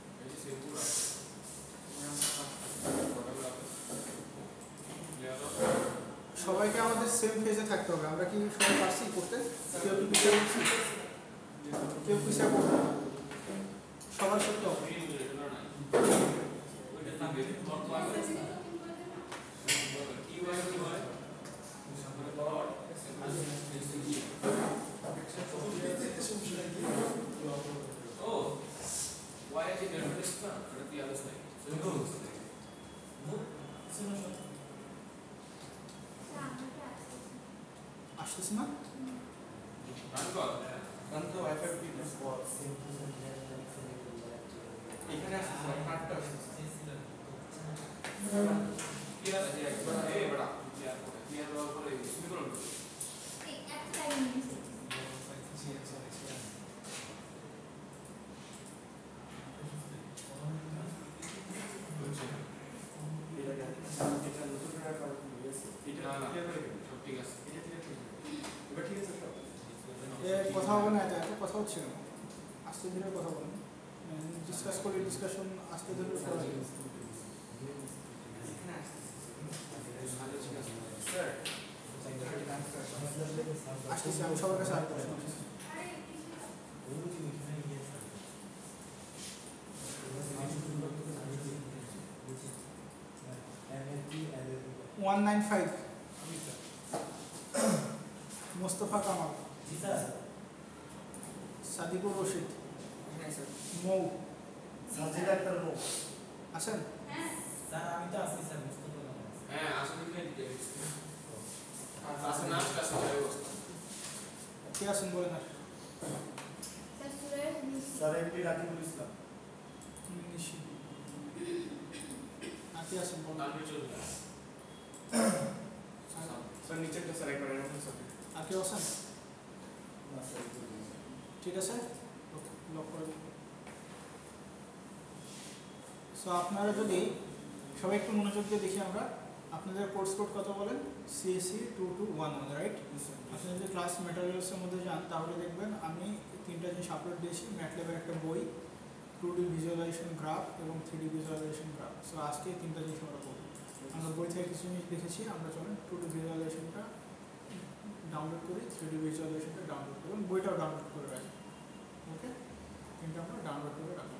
সবাইকে আমাদের সেম ফেজে থাকতে হবে। আমরা কি সবাই পারছি করতে? কেউ কি পিছিয়ে পড়ছি? কেউ পিছিয়ে পড়বে? সবার সত্য আসতেছে না? এখানে আসছে কার্ডটা আসছে। কথা হবে না, এটা কথা হচ্ছে কেন? আস্তে ধীরে কথা বলেন। ডিসকাস করি, ডিসকাশন আসতে ধরে করা যাবে। আসতেছি আমি সবার কাছে আসবো। अरे 195 মোস্তফা কামাল, সাদিকুর রশিদ, মৌ সাজিদ আক্তার মৌ আছেন? স্যার আমি তো আছি স্যার মুস্তফা কামাল। হ্যাঁ আসলে কি আসলে নাচ ক্লাস করে বসতো কে আছেন বলেন আর? Sir Suraj Nishi sir MP Rakibul Islam. Nishi আর কে আছেন বলেন? তারপরে চলে গেল স্যার নিচেরটা স্যার একবার এরকম স্যার আর কেউ আছেন? না স্যার ঠিক আছে, লক করে দিন। সো আপনারা যদি সবাই একটু মনোযোগ দিয়ে দেখি, আমরা আপনাদের কোর্স কোড কত বলেন? CSE 2211, right? আপনি যদি ক্লাস ম্যাটেরিয়ালসের মধ্যে যান তাহলে দেখবেন আমি 3টা জিনিস আপলোড দিয়েছি। ম্যাটল্যাবের একটা বই, 2D ভিজুয়ালাইজেশন গ্রাফ এবং 3D ভিজুয়ালাইজেশন গ্রাফ। সো আজকে 3টা জিনিস আমরা করব। আমরা বই থেকে কিছু জিনিস দেখেছি, আমরা চলেন 2D ভিজুয়ালাইজেশনটা ডাউনলোড করি, 3D ভিজুয়ালাইজেশনটা ডাউনলোড করি এবং বইটাও ডাউনলোড করে রাখি। ওকে, 3টা আমরা ডাউনলোড করে রাখলাম।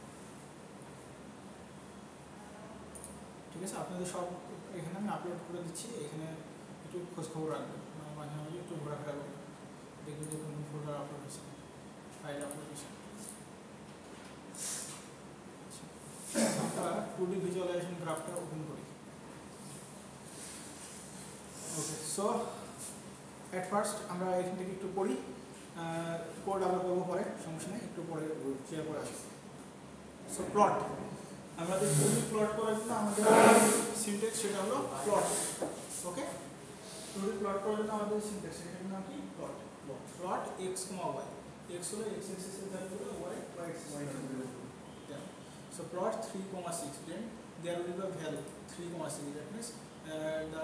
ঠিক আছে, আপনাদের সব এখানে আমি আপলোড করে দিচ্ছি। এখানে একটু খোঁজখবর রাখবেন, মাঝে মাঝে একটু ঘোরাফেরা করবেন, দেখবেন যে কোন ফোল্ডার আপলোড হয়েছে, ফাইল আপলোড হয়েছে। আমরা 2D ভিজুয়ালাইজেশন গ্রাফটা ওপেন করি। ওকে, সো অ্যাট ফার্স্ট আমরা এখান থেকে একটু পড়ি, কোড আবার করবো পরে, সমস্যা নেই, একটু পরে ক্লিয়ার করে আসি। সো প্লট, আমাদের 2D প্লট করার জন্য আমাদের সিনট্যাক্স সেটা হলো প্লট। ওকে, 2D প্লট করার জন্য আমাদের সিনট্যাক্স সেটার নাম কি? Plot. Plot x, y, x হলো x axis এর ভ্যালু হলো y, y axis এর ভ্যালু হলো। So plot 3,6, then there will be a value 3,6, that means the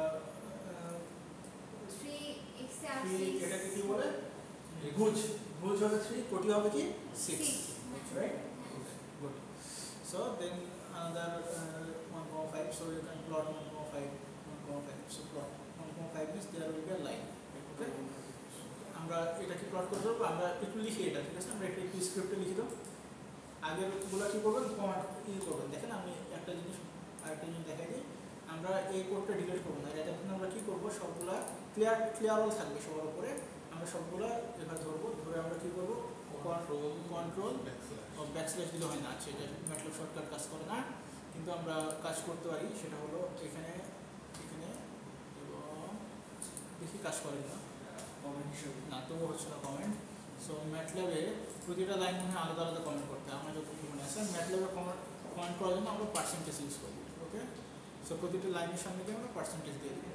3x আর 3 6 এটাকে কি বলে? ভুজ, ভুজ হবে 3, কোটি হবে কি? 6, right? Good. So then another 1,5, so you can plot 1,5, 1,5. So plot 1,5 means there will be a line. Okay? আমরা এটা কি প্লট করতে পারবো? আমরা একটু লিখি এটা, ঠিক আছে? আমরা একটু স্ক্রিপ্টে লিখি দাও। আগের গুলো কি করবেন? কমান্ড করবেন। দেখেন আমি আরেকটা জিনিস দেখাই দিই। আমরা এই কোডটা ডিলিট করবো না, এটা আমরা কি করবো? সবগুলা ক্লিয়ারল থাকবে সবার উপরে। আমরা সবগুলা এবার ধরবো, ধরে আমরা কি করবো? কন্ট্রোল ব্যাকস্ল্যাশ দিলে হয় না, আচ্ছা এটা ম্যাটল্যাব শর্টকাট কাজ করে না, কিন্তু আমরা কাজ করতে পারি। সেটা হলো এখানে এখানে এবং দেখি কাজ করে না, কমেন্ট হিসেবে না, তবুও হচ্ছে না কমেন্ট। সো ম্যাটল্যাবে প্রতিটা লাইন মনে হয় আলাদা আলাদা কমেন্ট করতে হয়, আমার যতটুকু মনে আছে। ম্যাটল্যাবে কমেন্ট করার জন্য আমরা পার্সেন্টেজ ইউজ করি। ওকে, সো প্রতিটা লাইনের সামনে দিয়ে আমরা পার্সেন্টেজ দিয়ে দিই,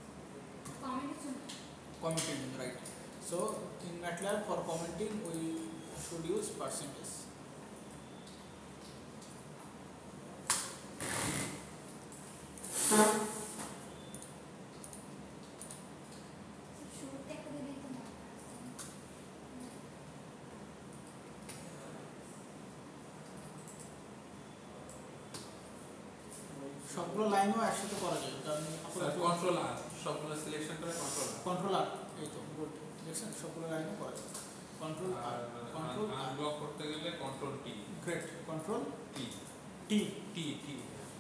commenting, right? So in MATLAB for commenting we should use percentage. শুরুতে একটা দিলেই তো না। সবগুলো লাইনও একসাথে করা যাবে, কারণ কন্ট্রোল আর সবগুলো সিলেকশন করে কন্ট্রোল আর, এই তো গুড, দেখছেন সবগুলো লাইনও করা যাবে। কন্ট্রোল আর, কন্ট্রোল আনব্লক করতে গেলে control T, great, control T T T T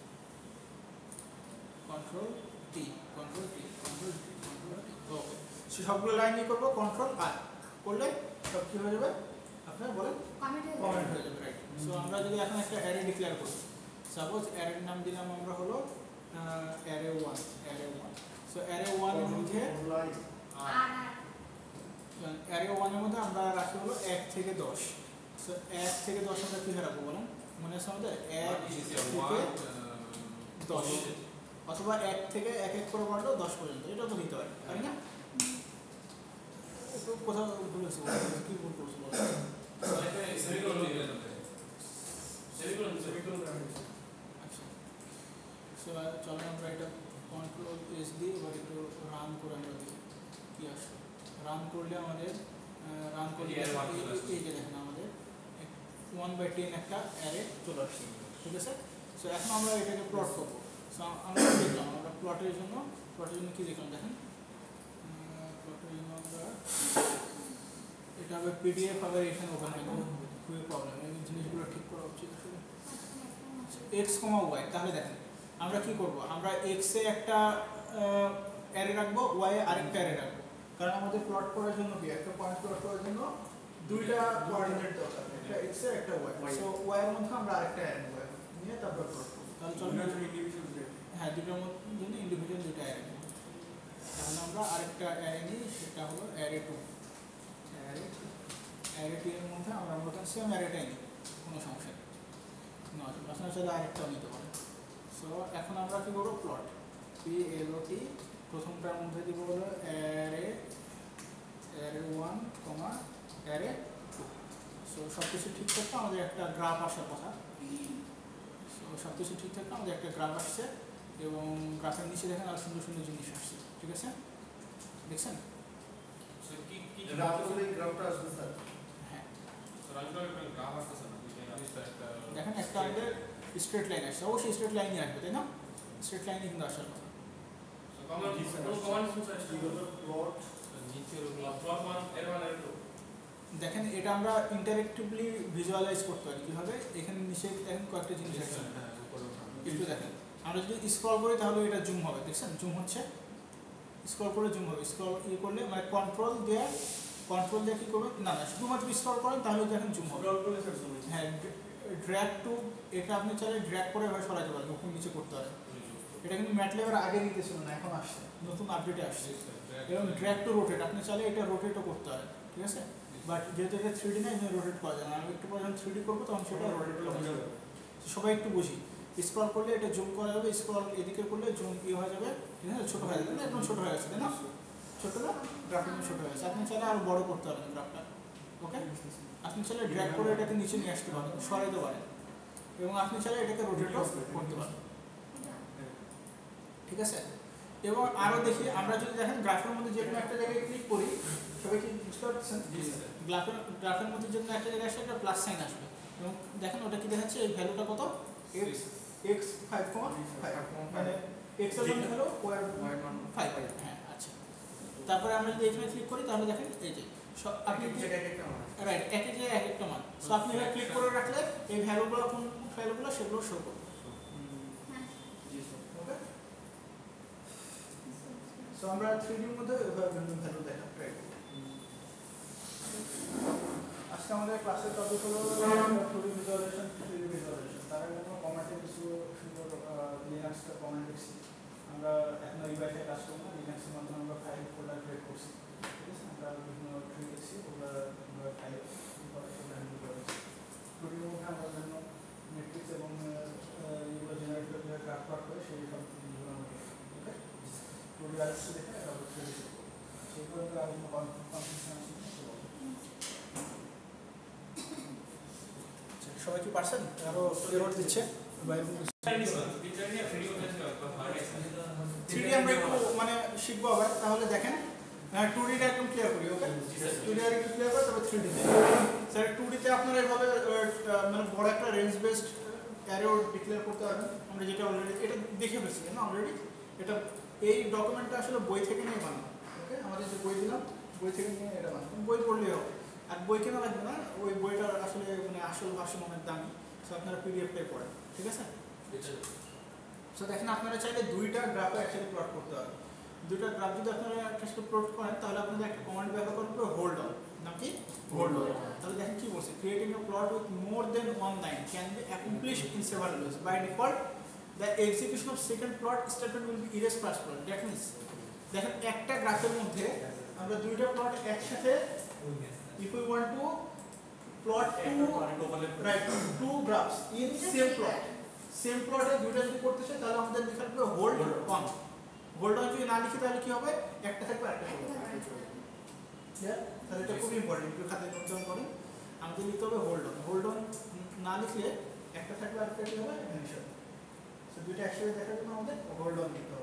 control T, control T, control T, control T. Okay, সবগুলো লাইনই করবো কন্ট্রোল আর, করলে সব কি হয়ে যাবে? আপনারা বলেন কমেন্ট হয়ে যাবে, রাইট? সো আমরা যদি এখন একটা অ্যারে ডিক্লেয়ার করি, সাপোজ অ্যারের নাম দিলাম আমরা হলো অ্যারে 1, অ্যারে 1। সো অ্যারে 1 এর মধ্যে অ্যারে 1 এর মধ্যে আমরা রাখি হলো 1 থেকে 10। সো 1 থেকে 10 আমরা কি রাখবো বলেন? মনে আছে আমাদের 1 থেকে 10, অথবা 1 থেকে 1 করে বাড়লো 10 পর্যন্ত, এটা তো দিতে পারি, তাই না? একটু কোথাও ভুল হয়েছে, কি ভুল করছো? আচ্ছা, সো চলো আমরা এটা কন্ট্রোল এস দিই, এবার একটু রান করে আমরা দিই কি আসে। রান করলে আমাদের রান করলে এই যে দেখেন আমাদের 1/10 একটা অ্যারে চলে আসছে, ঠিক আছে। সো এখন আমরা এটাকে প্লট করবো। সো আমরা দেখলাম, আমরা প্লটের জন্য কি দেখলাম দেখেন, প্লটের জন্য আমরা এটা হবে পিডিএফ, আবার এখানে ওপেন হয় না, খুবই প্রবলেম, এই জিনিসগুলো ঠিক করা উচিত আসলে। এক্স কমা ওয়াই, তাহলে দেখেন আমরা কি করব, আমরা এক্স এ একটা অ্যারে রাখবো, ওয়াই এ আরেকটা অ্যারে রাখবো, কারণ আমাদের প্লট করার জন্য কি একটা পয়েন্ট প্লট করার জন্য দুইটা কোঅর্ডিনেট দরকার, একটা এক্স এ একটা ওয়াই। সো ওয়াই এর মধ্যে আমরা আরেকটা অ্যারে নেব, নিয়ে তারপর প্লট করব। তাহলে চলুন হ্যাঁ, দুটোর জন্য ইন্ডিভিজুয়াল দুইটা অ্যারে নেব। তাহলে আমরা আরেকটা অ্যারে নিই, সেটা হলো অ্যারে 2। অ্যারে 2 এর মধ্যে আমরা মতন সেম অ্যারেটাই নিই, কোনো সমস্যা নেই, আপনারা চাইলে আরেকটাও নিতে পারেন। সো এখন আমরা কি করবো, প্লট PLOT, প্রথমটার মধ্যে দিব হলো অ্যারে 1, অ্যারে 2। সো সব কিছু ঠিক থাকতে আমাদের একটা গ্রাফ আসার কথা। সো সব কিছু ঠিক থাকতে আমাদের একটা গ্রাফ আসছে, এবং গ্রাফের নিচে দেখেন আর সুন্দর সুন্দর জিনিস আসছে, ঠিক আছে, দেখছেন? হ্যাঁ, দেখেন একটা আমাদের স্ট্রেট লাইন আসছে, অবশ্যই স্ট্রেট লাইনই আসবে, তাই না? স্ট্রেট লাইনই কিন্তু আসার কথা। দেখেন এটা আমরা ইন্টারেক্টিভলি ভিজুয়ালাইজ করতে পারি কিভাবে, এখানে নিচে দেখেন কয়েকটা জিনিস আছে, একটু দেখেন। আমরা যদি স্ক্রল করি তাহলে এটা জুম হবে, দেখছেন জুম হচ্ছে, স্ক্রল করে জুম হবে, স্ক্রল করলে মানে কন্ট্রোল দিয়ে কি করবেন, না শুধুমাত্র স্ক্রল করেন তাহলে দেখেন জুম হবে। হ্যাঁ, ড্র্যাগ টু, এটা আপনি চাইলে ড্র্যাগ করে এভাবে সরাতে পারেন, উপর নিচে করতে পারেন। এটা কিন্তু ম্যাটল্যাবের আগে নিতে ছিল না, এখন আসছে, নতুন আপডেটে আসছে। এবং ড্র্যাগ টু রোটেট, আপনি চাইলে এটা রোটেটও করতে পারেন, ঠিক আছে। বাট যেহেতু এটা 3D না, এটা রোটেট করা যায় না। আমি একটু পরে যখন 3D করবো তখন সেটা রোটেট করা যাবে। সবাই একটু বুঝি, স্ক্রল করলে এটা জুম করা যাবে, স্ক্রল এদিকে করলে জুম হয়ে যাবে, ঠিক আছে, ছোটো হয়ে যাবে, একদম ছোটো হয়ে গেছে, তাই না? ছোটো না, গ্রাফটা ছোটো হয়ে গেছে। আপনি চাইলে আরও বড় করতে পারেন গ্রাফটা, ওকে। আপনি চাইলে ড্র্যাগ করে এটাকে নিচে নিয়ে আসতে পারেন, সরাইতে পারেন, এবং আপনি চাইলে এটাকে রোটেটও করতে পারেন, ঠিক আছে। এবং আরও দেখি, আমরা যদি দেখেন গ্রাফের মধ্যে যে কোনো একটা জায়গায় ক্লিক করি, সবাই কি বুঝতে পারছেন? গ্রাফের মধ্যে যে কোনো একটা জায়গায় আসলে একটা প্লাস সাইন আসবে, এবং দেখেন ওটা কি দেখাচ্ছে, এই ভ্যালুটা কত, x 5,5, মানে x এর মান হলো y 5। হ্যাঁ, আচ্ছা। তারপরে আমরা যদি এখানে ক্লিক করি তাহলে দেখেন এই যে আপনি রাইট, এক এক জায়গায় এক একটা মান। সো আপনি এখানে ক্লিক করে রাখলে এই ভ্যালুগুলো, কোন ভ্যালুগুলো সেগুলো শো করবে, ওকে। সো আমরা 3D এর মধ্যে বিভিন্ন ভ্যালু দেখাতে ট্রাই করব। আজকে আমাদের ক্লাসের টপিক হলো 2D ভিজুয়ালাইজেশন, 3D ভিজুয়ালাইজেশন। তার আগে আমরা কমান্ডে কিছু সুন্দর লিনাক্সের কমান্ড লিখছি। আমরা এখন ইউআইতে কাজ করব না, লিনাক্সের মাধ্যমে আমরা ফাইল ফোল্ডার ক্রিয়েট করছি, ঠিক আছে। আমরা বিভিন্ন ট্রি লিখছি, ওগুলো আমরা ফাইল হ্যান্ডেল করেছি। 2D এর মধ্যে আমরা বিভিন্ন মেট্রিক্স এবং এগুলো জেনারেট করে গ্রাফ প্লট করে সেই সব জিনিসগুলো আমরা লিখি, ওকে। 2D আরেকটু দেখে আমরা 3D শিখব, সেগুলো আমরা আরো কনফিউশন আছে। সবাই কি পারছেন? আরো এরর দিচ্ছে, 3D আমরা একটু মানে শিখবো আবার। তাহলে দেখেন 2D টা একদম ক্লিয়ার করি, ওকে। 2D আর একটু ক্লিয়ার করে তারপর 3D তে। স্যার 2D তে আপনারা এভাবে মানে বড় একটা রেঞ্জ বেসড অ্যারো ডিক্লেয়ার করতে পারবেন। আমরা যেটা অলরেডি এটা দেখে ফেলছি না অলরেডি, এটা এই ডকুমেন্টটা আসলে বই থেকে নিয়ে বানানো, ওকে। আমাদের যে বই দিলাম, বই থেকে নিয়ে এটা বানানো, বই পড়লেই হবে, আর বই কেনা লাগবে না। ওই বইটার আসলে মানে আসল ভার্সন অনেক দামি, সো আপনারা পিডিএফটাই পড়েন, ঠিক আছে। সো দেখেন আপনারা চাইলে দুইটা গ্রাফে একসাথে প্লট করতে পারেন। দুইটা গ্রাফ যদি আপনারা একসাথে প্লট করেন তাহলে আপনাদের একটা কমান্ড ব্যবহার করবে, হোল্ড অন, নাম কি, হোল্ড অন। তাহলে দেখেন কি বলছে, creating a plot with more than one line can be accomplished in several ways. By default the execution of second plot statement will be erase first plot. That means দেখেন একটা গ্রাফের মধ্যে আমরা দুইটা প্লট একসাথে, if we want to plot two graphs in same plot এ দুইটা যদি করতে চাই তাহলে আমাদের লিখতে হবে হোল্ড অন। হোল্ড অন যদি না লিখি তাহলে কি হবে, একটা থাকবে আরেকটা চলে যাবে। তাহলে এটা খুব ইম্পর্টেন্ট, একটু খাতায় নোট ডাউন করেন। আমাদের লিখতে হবে হোল্ড অন। হোল্ড অন না লিখলে একটা থাকবে আরেকটা কি হবে, ভ্যানিশ হবে। সো দুইটা একসাথে দেখার জন্য আমাদের হোল্ড অন লিখতে হবে।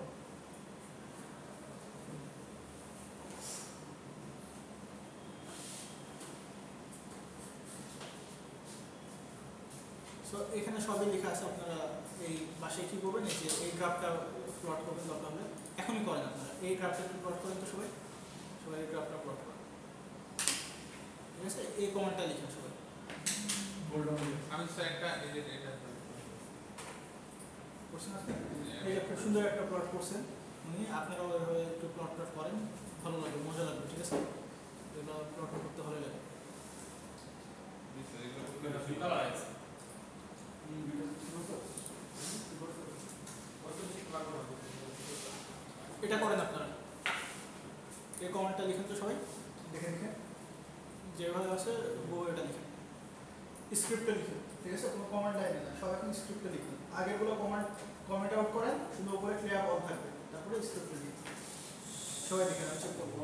সো এখানে সবই লেখা আছে, আপনারা এই বাসায় কী করবেন, এই যে এই গ্রাফটা প্লট করবেন দরকার হলে এখনই করেন আপনারা। এই গ্রাফটা একটু প্লট করেন তো সবাই, সবাই এই গ্রাফটা প্লট করেন, ঠিক আছে? এই কমান্ডটা লিখেন সবাই। আমি স্যার একটা এটা করছেন আপনি, এই যে খুব সুন্দর একটা প্লট করছেন উনি, আপনারা ওইভাবে একটু প্লট করেন, ভালো লাগবে, মজা লাগবে, ঠিক আছে? এগুলো প্লট করতে ভালো লাগে। এটা করেন আপনারা, এই কমান্ডটা লিখেন তো সবাই, দেখে দেখে যেভাবে আছে এটা লিখেন, স্ক্রিপ্টে লিখেন, ঠিক আছে? কোনো কমান্ড লাইনে না, সবাই এখন স্ক্রিপ্টে লিখুন। আগেরগুলো কমেন্ট আউট করেন, শুধু উপরে ক্লিয়ার অল থাকবে, তারপরে স্ক্রিপ্টে লিখুন। সবাই দেখেন, আমি চেক করবো।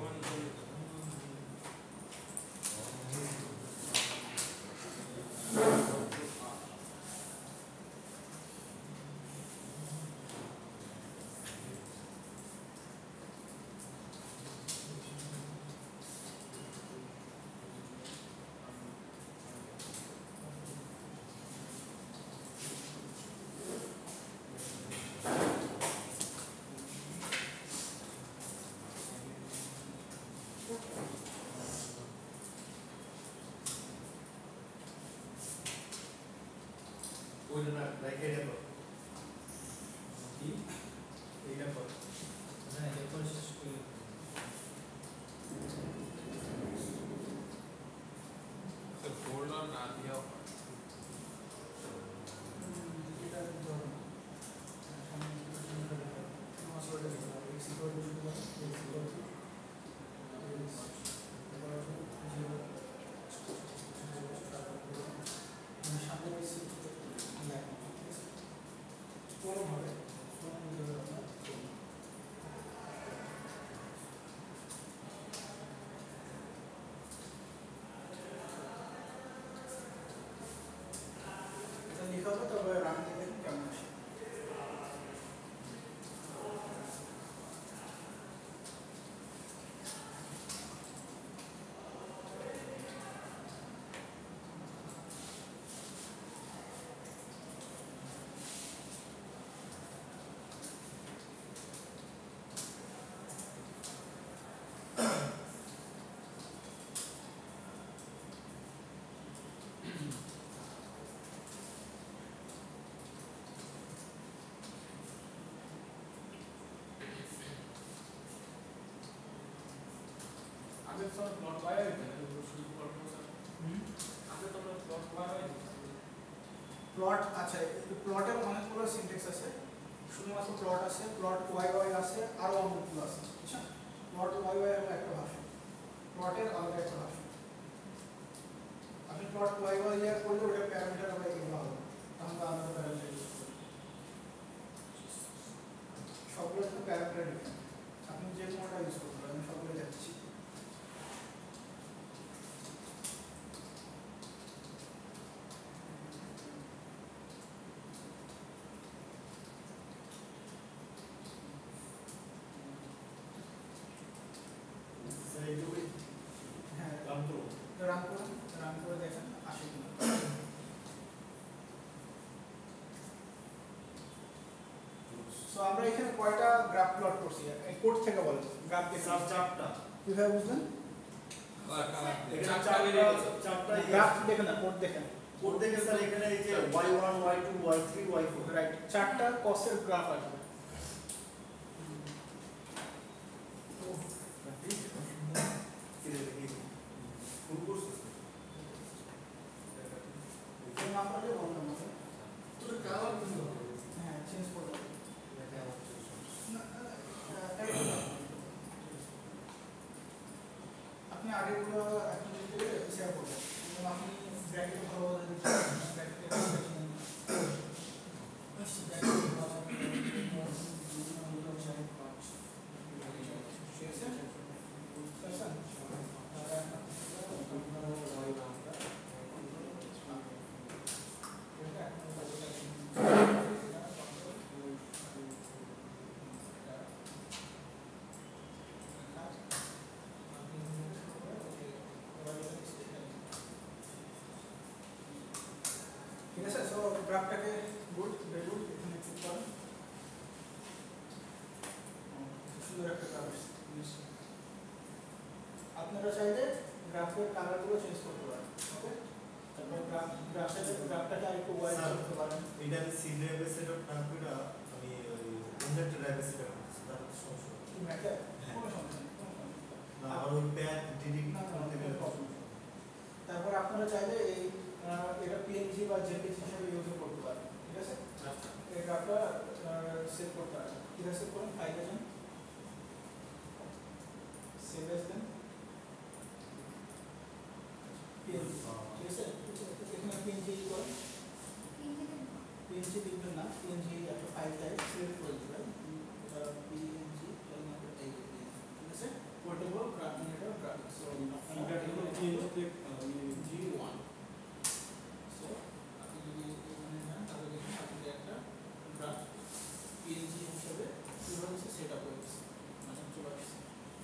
প্লট, আচ্ছা প্লটের অনেকগুলো সিনট্যাক্স আছে, শুধুমাত্র প্লট আছে, প্লট ওয়াই আছে, আরও অনেকগুলো আছে, আচ্ছা? প্লট ওয়াই হলো একটা ভাষা, প্লটের আলাদা একটা ভাষা। আপনি প্লট ওয়াই ইয়ে করলে ওটা প্যারামিটার হবে এগুলো হবে, আমরা আলাদা প্যারামিটার ইউজ করি, সবগুলো তো প্যারামিটার ডিফারেন্ট, আপনি যে কোনোটা ইউজ করতে পারেন, আমি সবগুলো যাচ্ছি। রান করে দেখেন আসে কিনা। সো আমরা এখানে কয়টা গ্রাফ প্লট করছি, এই কোড থেকে বলেন গ্রাফ দেখে চারটা, কিভাবে বুঝলেন? গ্রাফ দেখেন না, কোড দেখেন, কোড দেখে স্যার এখানে এই যে y1 y2 y3 y4 right, চারটা কসের গ্রাফ আসবে। আপনি আগেগুলো এখন শেয়ার করবেন, আপনি ব্র্যাকেটে ভালো ঠিক আছে। সো গ্রাফটাকে গুড, ভেরি গুড, এখানে ক্লিক করুন। সুন্দর একটা গ্রাফ আসছে। আপনারা চাইলে গ্রাফের কালারগুলো চেঞ্জ করতে পারেন। ওকে, তারপর গ্রাফটাকে আরেকটু ওয়াইড করতে পারেন। এটা আমি সি ড্রাইভে সেটআপ না করে আমি ওই ইনজেক্টর ড্রাইভে সেটআপ করছি, তার সমস্যা কি ম্যাটার? কোনো সমস্যা নেই, কোনো সমস্যা নেই। না, আর ওই প্যাড ডিলিট করতে গেলে তারপর আপনারা চাইলে এই এটা পিএনজি বা জেপিজি হিসেবে ইউজ করতে পারেন। ঠিক আছে, এই গ্রাফটা সেভ করতে পারেন। কিভাবে সেভ করুন? ফাইলে যান, সেভ এস দেন, পিএনজি। ঠিক আছে, এখানে পিএনজি করেন, পিএনজি লিখবেন না, পিএনজি একটা ফাইল টাইপ সিলেক্ট করে দিবেন, পিএনজি ঠিক আছে, পোর্টেবল গ্রাফিক। সো এটা হলো G1। সো আপনি যদি এখানে যান তাহলে আপনি একটা গ্রাফ পিএনজি হিসেবে কিভাবে সেট আপ হয়েছে মানে চলে আসছে।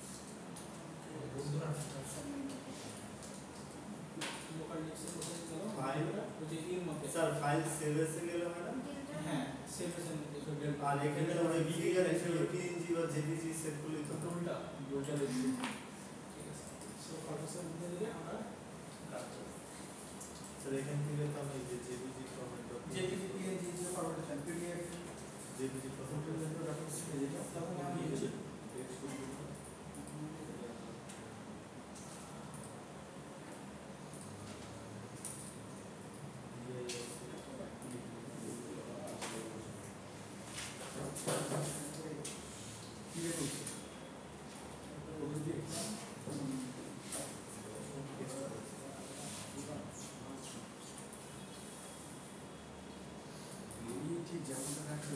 লোকাল ডিস্কে কোথায় গেল ফাইলটা ওই যে এর মধ্যে স্যার ফাইল সেভ এসে গেল ম্যাডাম। হ্যাঁ, সেভ এর মধ্যে আর এখানে ওই ভিডিও হিসেবে পিএনজি বা জেপিজি সেভ করলেই তো উল্টা লিখছি। ঠিক আছে, সো ফটোসের মধ্যে দিয়ে আমরা গ্রাফ করব। স্যার এখান থেকে তো আমি যে জেপিজি ফরম্যাট জেপিজি পিএনজি যে ফরম্যাট চান পিডিএফ জেপিজি ফরম্যাট রেফারেন্স পেজটা তখন আমি নিয়েছি ঠিক যেমনটা রাখলে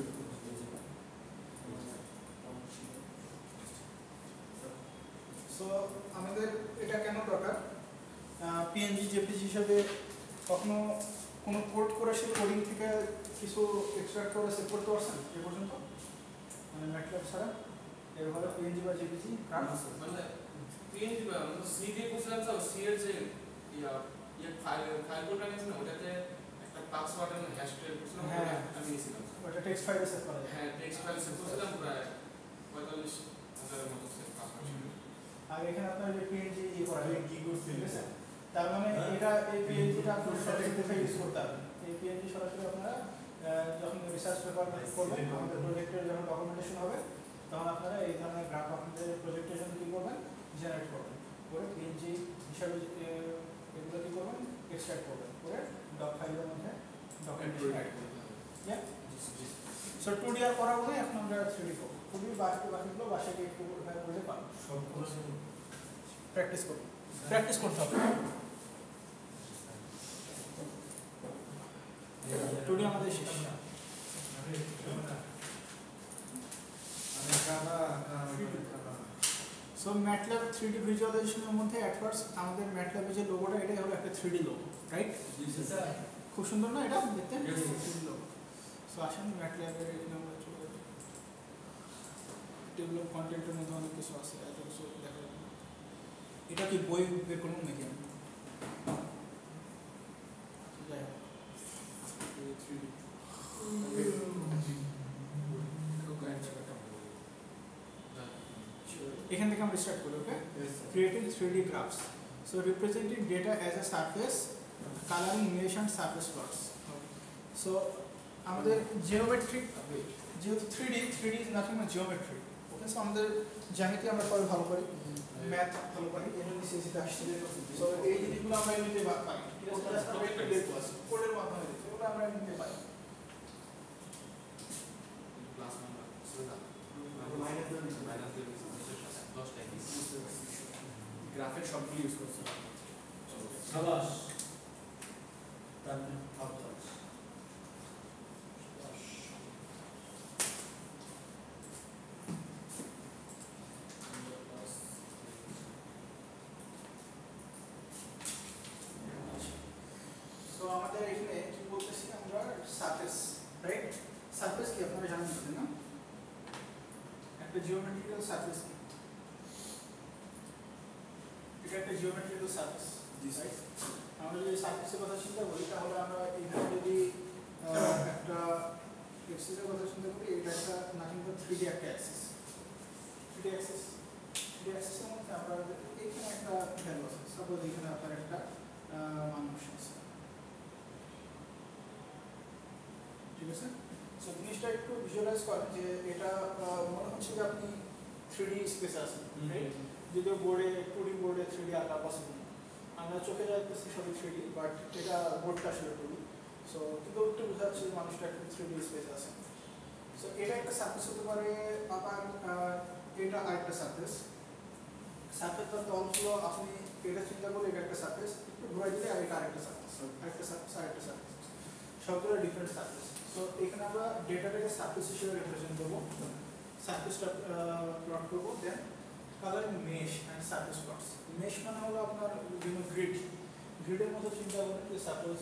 সো আমাদের এটা কেন দরকার? পিএনজি জেপিজি হিসাবে কখনো কোনো কোড করে সেই কোডিং থেকে কিছু এক্সট্রাক্ট করে সেভ করতে পারছেন এ পর্যন্ত, মানে ম্যাটল্যাব ছাড়া এভাবে পিএনজি বা জেপিজি গ্রাফ? মানে পিএনজি বা সি দিয়ে করছিলাম, তো সি এর যে ফাইল কোডটা নিয়েছিলাম ওটাতে একটা পাসওয়ার্ড এবং হ্যাশ ট্যাগ করছিলাম, হ্যাঁ আমি নিয়েছিলাম। ওটা টেক্সট ফাইলে সেভ করা যায়। হ্যাঁ, টেক্সট ফাইল সেভ করছিলাম প্রায় 45,000 মতো সেভ পাসওয়ার্ড ছিল। আর এখানে আপনার যে পিএনজি করা আমি যায় কি করছি ঠিক আছে, তার মানে এটা এই পিএনজিটা আপনার সরাসরি থেকে ইউজ করতে পারবেন। এই পিএনজি সরাসরি আপনারা যখন রিসার্চ পেপার করবেন, আমাদের প্রজেক্টের যখন ডকুমেন্টেশন হবে তখন আপনারা এই ধরনের গ্রাফ আপনাদের প্রজেক্টের জন্য কী করবেন, জেনারেট করবেন, করে পিএনজি হিসাবে এগুলো কী করবেন, এক্সট্রাক্ট করবেন, করে ডক ফাইলের মধ্যে ডকুমেন্টেশন অ্যাড করবেন। সো 2D আর করা বলে এখন আমরা 3D করব। 2D বাকিগুলো বাসায় গিয়ে একটু করলে পারবো। সবগুলো প্র্যাকটিস করব, প্র্যাকটিস করতে হবে। 2D আমাদের শেষ। সো ম্যাটল্যাব 3D ভিজুয়ালাইজেশনের মধ্যে অ্যাট ফার্স্ট আমাদের ম্যাটল্যাবের যে লোগোটা এটাই হলো একটা 3D লোগো, রাইট? খুব সুন্দর না এটা দেখতে? 3D logo. সো আসেন ম্যাটল্যাবের এখানে আমরা চলে যাই। টেবিল অফ কন্টেন্টের মধ্যে অনেক কিছু আছে, এত কিছু দেখা যাবে না। এটা কি বই বের করুন নাকি আমি? যাই হোক 3D এখান থেকে আমরা স্টার্ট করি। Okay, creating 3D graphs. So representing data as a surface, coloring mesh and surface plots. So আমাদের জিওমেট্রিক, যেহেতু 3D is nothing but geometry. Okay, so আমাদের জ্যামিতি আমরা সবাই ভালো করি, ম্যাথ ভালো পারি, এই জন্য সিএসিতে আসছি। সো এই জিনিসগুলো আমরা এমনিতে পাই, কোডের মাধ্যমে এগুলো আমরা এমনিতে পাই। ক্লাস নাম্বার সুবিধা গ্রাফের সবগুলো ইউজ করছে। সাবাস তারপরে আউটসাইড তো আমাদের এখানে কি বলতেছি আমরা, সারফেস, রাইট? সারফেস কি আপনারা জানেন না? একটা জিওমেট্রিক্যাল সারফেস কি? এটা একটা জিওমেট্রিক্যাল সারফেস, রাইট? আমরা যদি সারফেসের কথা চিন্তা করি তাহলে আমরা এখানে যদি একটা এক্সিসের কথা চিন্তা করি, এটা একটা নাথিং বাট 3D একটা অ্যাক্সিস। 3D অ্যাক্সিসের মধ্যে আমরা এখানে একটা ভ্যালু আছে, সাপোজ এখানে আপনার একটা মান বসিয়েছে, ঠিক আছে। সো জিনিসটা একটু ভিজুয়ালাইজ করেন যে এটা মনে হচ্ছে যে আপনি 3D স্পেসে আছেন, রাইট? যদিও বোর্ডে 2D বোর্ডে 3D আঁকা পসিবল, আমরা চোখে যাইতেছি সবই 3D, বাট এটা বোর্ডটা আসলে 2D। সো কিন্তু একটু বোঝা যাচ্ছে যে মানুষটা একটা 3D স্পেস আছে। সো এটা একটা সারফেস হতে পারে, আবার এটা আরেকটা সারফেস। সারফেসটার তলগুলো আপনি এটা চিন্তা করলে এটা একটা সারফেস, একটু ঘুরাই দিলে আর এটা আরেকটা সারফেস, আরেকটা সারফেস, আরেকটা সারফেস, সবগুলো ডিফারেন্ট সারফেস। সো এখানে আমরা ডেটাটাকে সারফেস হিসেবে রিপ্রেজেন্ট করবো, সারফেসটা প্লট করবো। Then colour mesh and surface plots. Mesh মানে হলো আপনার বিভিন্ন গ্রিডের মতো চিন্তা করেন যে সাপোজ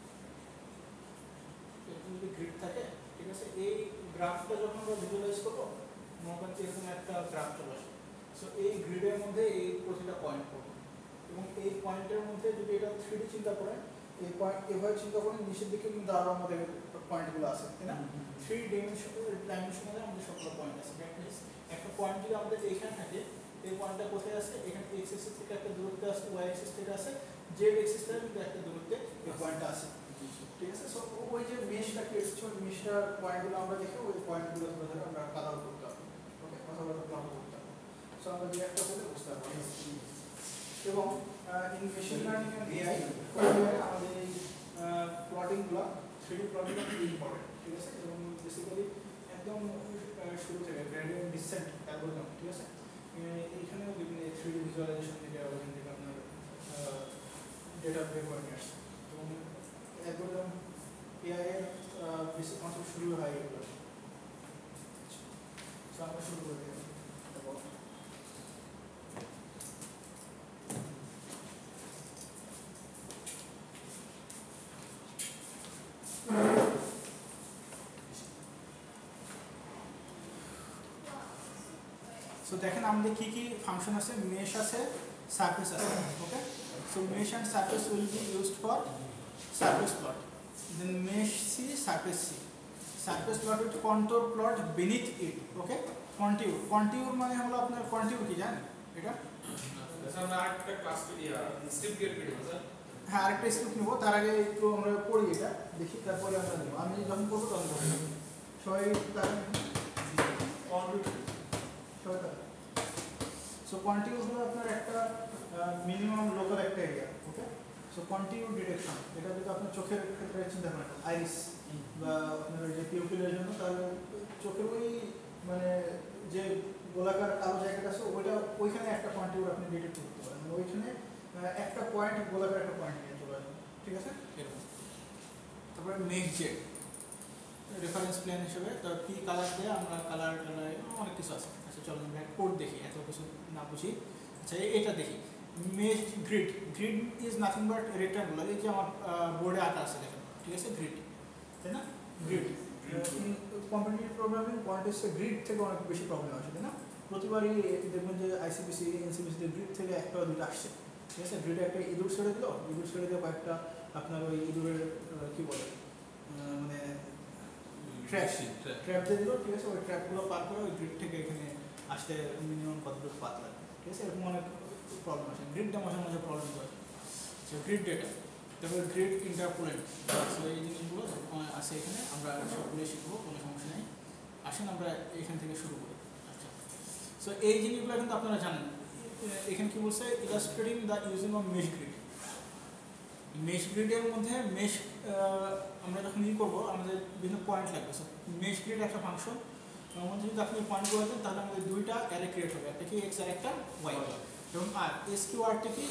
যদি গ্রিড থাকে, ঠিক আছে, এই গ্রাফটা যখন আমরা ভিজুয়ালাইজ করবো মনে করেন এরকম একটা গ্রাফ চলে আসে। সো এই গ্রিডের মধ্যে এই প্রতিটা পয়েন্ট করবো, এবং এই পয়েন্টের মধ্যে যদি এটা 3D চিন্তা করেন, এই পয়েন্ট এভাবে চিন্তা করেন, নিচের দিকে কিন্তু আরও আমাদের পয়েন্টগুলো আছে, তাই না? 3 ডাইমেনশনালে আমাদের সবগুলো পয়েন্ট আছে। দ্যাট মিনস একটা পয়েন্ট যদি আমাদের এইখানে থাকে, এই পয়েন্টটা কোথায় আছে? এখানে এক্স অ্যাক্সিস থেকে একটা দূরত্বে আছে, ওয়াই অ্যাক্সিস থেকে আছে, জেড অ্যাক্সিস থেকে কিন্তু একটা দূরত্বে এই পয়েন্টটা আছে, ঠিক আছে। সো ওই যে মেশটা ক্রিয়েট হচ্ছে, ওই মেশটার পয়েন্টগুলো আমরা দেখে ওই পয়েন্টগুলো ধরে ধরে আমরা কালার করতে হবে, ওকে, কথা বলতে প্লট করতে হবে। সো আমরা যে একটা বলে বুঝতে পারবো। এবং in machine learning and AI আমাদের এই প্লটিংগুলো 3D প্লটিংটা খুব ইম্পর্টেন্ট, ঠিক আছে। এবং বেসিক্যালি একদম শুরু থেকে গ্রেডিয়েন্ট ডিসেন্ট অ্যালগরিদম, ঠিক আছে, এইখানেও বিভিন্ন 3D ভিজুয়ালাইজেশন থেকে ওখান থেকে আপনার ডেটা বের করে নিয়ে আসছে। এবং অ্যালগরিদম এআই এর বেসিক কনসেপ্ট শুরু হয় এগুলো। সো আমরা শুরু করে দিই। সো দেখেন আমাদের কি কি ফাংশন আছে, মেশ আছে, সারফেস আছে, okay. So mesh and surface will be used for surface plot. Then mesh C, surface C, surface plot with control plot beneath it, okay. Contour মানে হলো আপনার কন্টিউর কি জানেন এটা? আমরা আরেকটা ক্লাস স্টেপ ক্রিয়েট করব স্যার। হ্যাঁ, আরেকটা স্ক্রিপ্ট নেবো, তার আগে একটু আমরা পড়ি এটা, দেখি, তারপরে আমরা নেবো। আমি যখন করবো তখন করবো সবাই তার সবাই। সো কন্টিনিউস হলো আপনার একটা মিনিমাম লোকাল একটা area, okay. So continue detection, এটা যদি আপনার চোখের ক্ষেত্রে চিন্তা করেন, আইরিস বা আপনার যে পিউপিলের জন্য, তাহলে চোখের ওই মানে যে গোলাকার কালো জায়গাটা আছে ওইটা, ওইখানে একটা কন্টিনিউ আপনি ডিটেক্ট করতে পারেন, মানে ওইখানে একটা পয়েন্ট গোলাকার একটা পয়েন্ট নিয়ে চলে আসবে, ঠিক আছে, এরকম। তারপরে মেশ জেড রেফারেন্স প্লেন হিসেবে, তো কি কালার দিয়ে আমরা কালার অনেক কিছু আছে। আচ্ছা চলো আমরা কোড দেখি, এত কিছু না বুঝি। আচ্ছা এটা দেখি, mesh grid is nothing but rectangular. এই যে আমার বোর্ডে আঁকা আছে দেখেন, ঠিক আছে, গ্রিড, তাই না? গ্রিড কম্পিটিটিভ প্রোগ্রামিং কন্টেস্টে গ্রিড থেকে অনেক বেশি প্রবলেম আসে, তাই না? প্রতিবারই দেখবেন যে আইসিপিসি এনসিপিসিতে গ্রিড থেকে একটা বা দুটো আসছে, ঠিক আছে। গ্রিডে একটা ইঁদুর ছেড়ে দিল, ইঁদুর ছেড়ে দিয়ে কয়েকটা আপনার ওই ইঁদুরের কী বলে মানে ট্র্যাপ দিয়ে দিল, ঠিক আছে। ওই ট্র্যাপগুলো পার করে ওই গ্রিড থেকে এখানে আসতে মিনিমাম কতটুকু পাত লাগে, ঠিক আছে। এরকম অনেক প্রবলেম আসে, গ্রিডটা মাঝে মাঝে প্রবলেম করে। সো গ্রিড ডেটা, তারপরে গ্রিড ইন্টারপোলেন্ট, সো এই জিনিসগুলো আছে এখানে, আমরা সবগুলো শিখবো, কোনো সমস্যা নেই। আসেন আমরা এখান থেকে শুরু করি। আচ্ছা, সো এই জিনিসগুলো কিন্তু আপনারা জানেন। এখানে কি বলছে, illustrating the using of mesh grid. Mesh গ্রিডের মধ্যে মেশ আমরা যখন করবো আমাদের বিভিন্ন পয়েন্ট লাগবে। সো মেশ গ্রিড একটা ফাংশন, এর মধ্যে যদি আপনি পয়েন্ট করে দেন তাহলে আমাদের দুইটা অ্যারে ক্রিয়েট হবে, একটা কি এক্স আর একটা ওয়াই। এবং আর এসকিউআরটা কি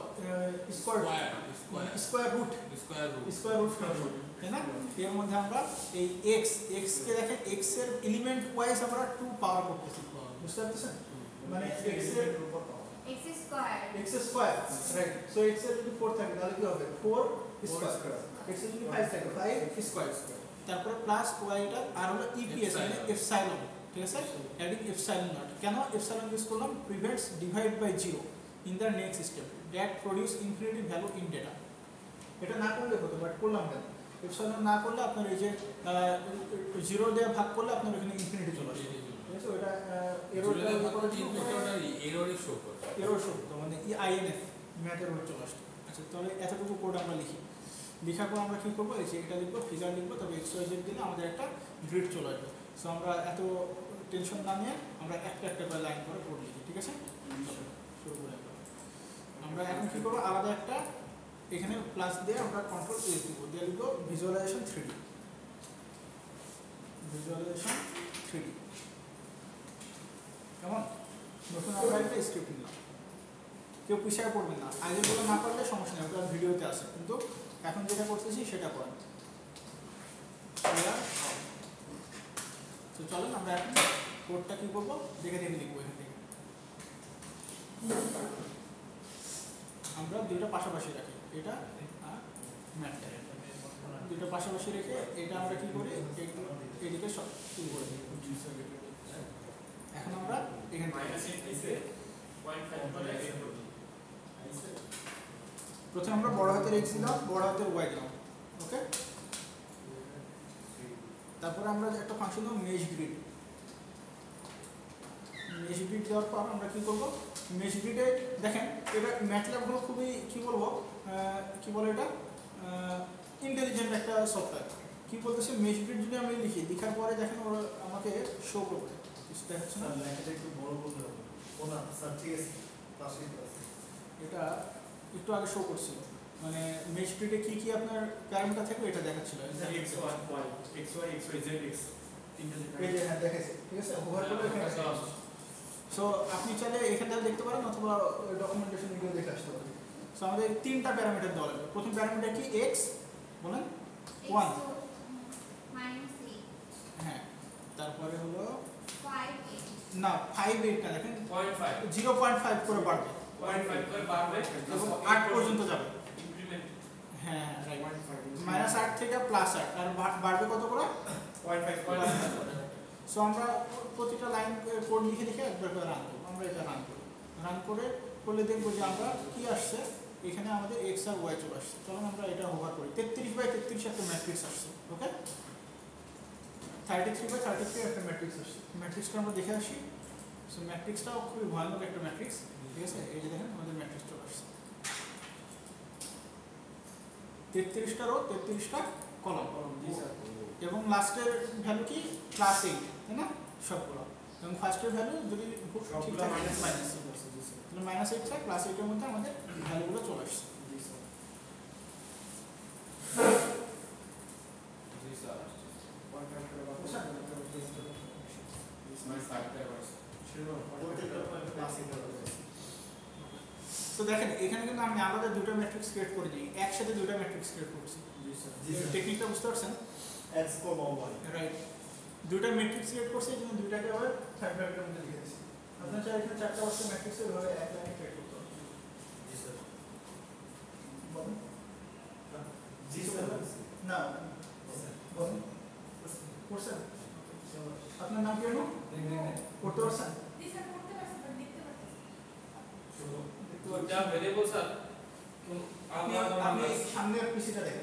স্কোয়ার রুট ফাংশন, তাই না? এর মধ্যে আমরা এই এক্স কে দেখেন, এক্স এর এলিমেন্ট ওয়াইজ আমরা 2 পাওয়ার করতেছি, বুঝতে পারতেছেন? মানে এক্স এর x square, right. So x এর যদি 4 থাকে তাহলে কি হবে, 4 স্কয়ার। x এর যদি 5 থাকে 5 স্কয়ার। তারপরে প্লাস y টা আর হলো ইপিএস মানে এপসাইলন, ঠিক আছে, অ্যাডিং এপসাইলন নট। কেন এপসাইলন ইউজ করলাম? Prevents divide by 0 in the next system that produce infinity value in data. এটা না করলে হতো, বাট করলাম কেন? এপসাইলন না করলে আপনার এই যে 0 দিয়ে ভাগ করলে আপনার এখানে ইনফিনিটি চলে আসে, ঠিক আছে? ওটা এররই শো করে, এরর শো করতো, মানে INF ম্যাথ এরর চলে আসতো। আচ্ছা, তাহলে এতটুকু কোড আমরা লিখি। লেখার পর আমরা কী করবো, এই যে এটা লিখবো, ফিগার লিখবো, তবে XYZ দিলে আমাদের একটা গ্রিড চলে আসবে। সো আমরা এত টেনশন না নিয়ে আমরা একটা একটা করে লাইন করে কোড লিখি, ঠিক আছে? শুরু করে আমরা এখন কী করবো, আলাদা একটা এখানে প্লাস দিয়ে আমরা কন্ট্রোল S দিব, দিয়ে লিখবো ভিজুয়ালাইজেশন 3D, ভিজুয়ালাইজেশন 3D। কেমন? নতুন আমরা একটা স্ক্রিপ্ট নিলাম, কেউ পিছিয়ে পড়বেন না, আগেগুলো না পারলে সমস্যা নেই, ওটা ভিডিওতে আছে, কিন্তু এখন যেটা করতেছি সেটা করেন। তো চলেন আমরা এখন কোডটা কী করবো দেখে দেখে লিখবো। এখান থেকে আমরা দুইটা পাশাপাশি রাখি, এটা আর ম্যাথটা দুইটা পাশাপাশি রেখে এটা আমরা কী করি, এদিকে সব শুরু করে দিই। এখন আমরা এখানে প্রথমে আমরা বড় হাতের X দিলাম, বড় হাতের Y দিলাম, ওকে? তারপরে আমরা একটা ফাংশন দেবো মেশ গ্রিড। মেশ গ্রিড দেওয়ার পর আমরা কী করবো, মেশ গ্রিডে দেখেন এটা ম্যাটল্যাব হলো খুবই কী বলবো, কী বলে এটা, ইন্টেলিজেন্ট একটা সফটওয়্যার। কী বলতেছে, মেশ গ্রিড যদি আমি লিখি, লেখার পরে দেখেন ওরা আমাকে শো করবে, দেখাচ্ছে না? লেখাটা একটু বড় করতে হবে। ও না স্যার, ঠিক আছে, এটা একটু আগে শো করছিল, মানে মেশ গ্রিডে কী কী আপনার প্যারামিটার থাকবে এটা দেখাচ্ছিল। এই যে হ্যাঁ দেখাচ্ছে, ঠিক আছে? ওভার করলে এখানে সো আপনি চাইলে এখান থেকে দেখতে পারেন, অথবা ডকুমেন্টেশন ভিডিও দেখে আসতে পারেন। সো আমাদের তিনটা প্যারামিটার দেওয়া লাগবে। প্রথম প্যারামিটার কি, x বলেন 1, হ্যাঁ, তারপরে হলো 5 না 5 8 না, দেখেন 0.5 করে বাড়বে, 0.5 করে বাড়বে এবং 8 পর্যন্ত যাবে। ইনক্রিমেন্ট হ্যাঁ হ্যাঁ রাইট, -8 থেকে +8, আর বাড়বে কত করে, 0.5 করে। সো আমরা প্রতিটা লাইন কোড লিখে লিখে একবার করে রান করবো। আমরা এটা রান করলে দেখবো যে আমরা কি আসছে, এখানে আমাদের x আর y চলে আসছে। চলুন আমরা এটা ওভার করি। 33/33 একটা ম্যাট্রিক্স আসছে, ওকে? 33/33 একটা ম্যাট্রিক্স আসছে। ম্যাট্রিক্সটা আমরা দেখে আসি। সো ম্যাট্রিক্সটাও খুবই ভয়ানক একটা ম্যাট্রিক্স, ঠিক আছে? এই যে দেখেন আমাদের ম্যাট্রিক্স চলে আসছে, 33টা রো, 33টা কলাম, এবং লাস্টের ভ্যালু কি +8, তাই না? সবগুলো, এবং ফার্স্টের ভ্যালু যদি ঠিকঠাক মাইনাস, তাহলে -8 থেকে +8 এর মধ্যে আমাদের ভ্যালুগুলো চলে আসছে। তো দেখেন এখানে কিন্তু আমি আলাদা দুটো ম্যাট্রিক্স ক্রিয়েট করে দিই, একসাথে দুটো ম্যাট্রিক্স ক্রিয়েট করছি। টেকনিকটা বুঝতে পারছেন? x, y, রাইট, দুটো ম্যাট্রিক্স ক্রিয়েট করছি, এই জন্য দুইটাকে আবার থার্ড ব্র্যাকেটের মধ্যে লিখে দিয়েছি। আপনার চাই এখানে 4টা অবস্থা ম্যাট্রিক্স এভাবে এক লাইনে ক্রিয়েট করতে হবে। জি স্যার। বলুন। জি স্যার। না বলুন, করছেন? আপনার নাম কি হলো? করতে পারছেন? যা ভেরিয়েবল স্যার, আপনি সামনের পিসিটা দেখেন,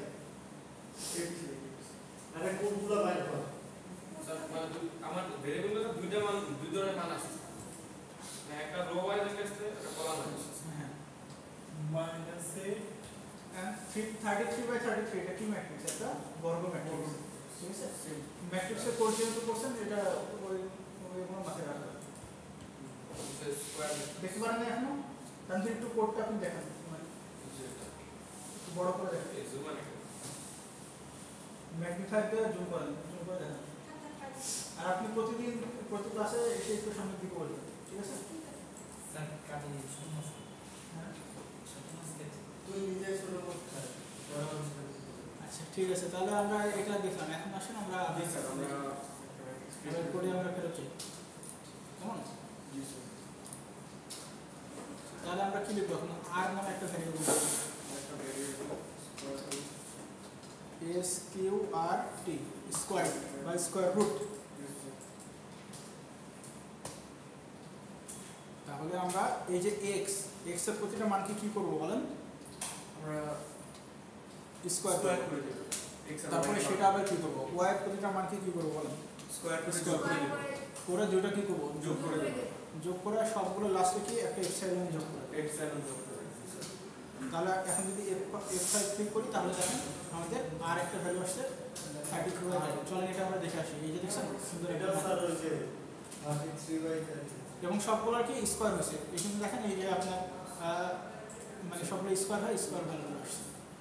আরে কোডগুলো বাইরে কর। স্যার আমার ভেরিয়েবলের দুই ধরনের মান আছে, একটা রো ওয়াইজ আসছে, একটা কলাম আসছে। হ্যাঁ, -8 33/33 এটা কি ম্যাট্রিক্স? একটা বর্গ ম্যাট্রিক্স, ঠিক আছে? ম্যাট্রিক্সের কোড যেহেতু করছেন, এটা ওই কোনো মাথায় রাখবেন। দেখতে পারেন না এখনো? তাহলে একটু কোডটা আপনি দেখান, একটু বড় করে দেখেন, ম্যাগনিফাই দিয়ে জুম করে দেখান। আর আপনি প্রতিদিন প্রতি ক্লাসে এসে একটু সামনের দিকে বলবেন, ঠিক আছে? স্যার কাটি সমস্যা, হ্যাঁ তুই নিজে ছোট করতে আচ্ছা ঠিক আছে, তাহলে আমরা এটা দেখলাম। এখন আসেন আমরা কোডে আমরা ফেরত যাই, কেমন? তাহলে আমরা কি লিখবো এখন? আর নামে একটা ভ্যারিয়েবল SQRT, স্কয়ার বা স্কয়ার রুট। তাহলে আমরা এই যে x এর প্রতিটা মানকে কি করব বলেন? আমরা স্কয়ার করে দেব তারপরে সেটা আবার কি করব y এর প্রতিটা মানকে কি করব বলেন স্কয়ার করে করে দুটো কি করব যোগ করে দেব যোগ করে সবগুলো লাস্টে কি একটা এপসাইলন যোগ করে এপসাইলন যোগ করে তাহলে এখন যদি f5 ক্লিক করি তাহলে দেখেন আমাদের আর একটা ভ্যালু আসছে 33/3 চলেন এটা আমরা দেখে আসি এই যে দেখছেন সুন্দর এটা একটা স্যার ওই যে 33/3 এবং সবগুলোর কি স্কয়ার হয়েছে এখানে দেখেন এই যে আপনার মানে সবগুলো স্কয়ার হয় স্কয়ার ভ্যালু আসছে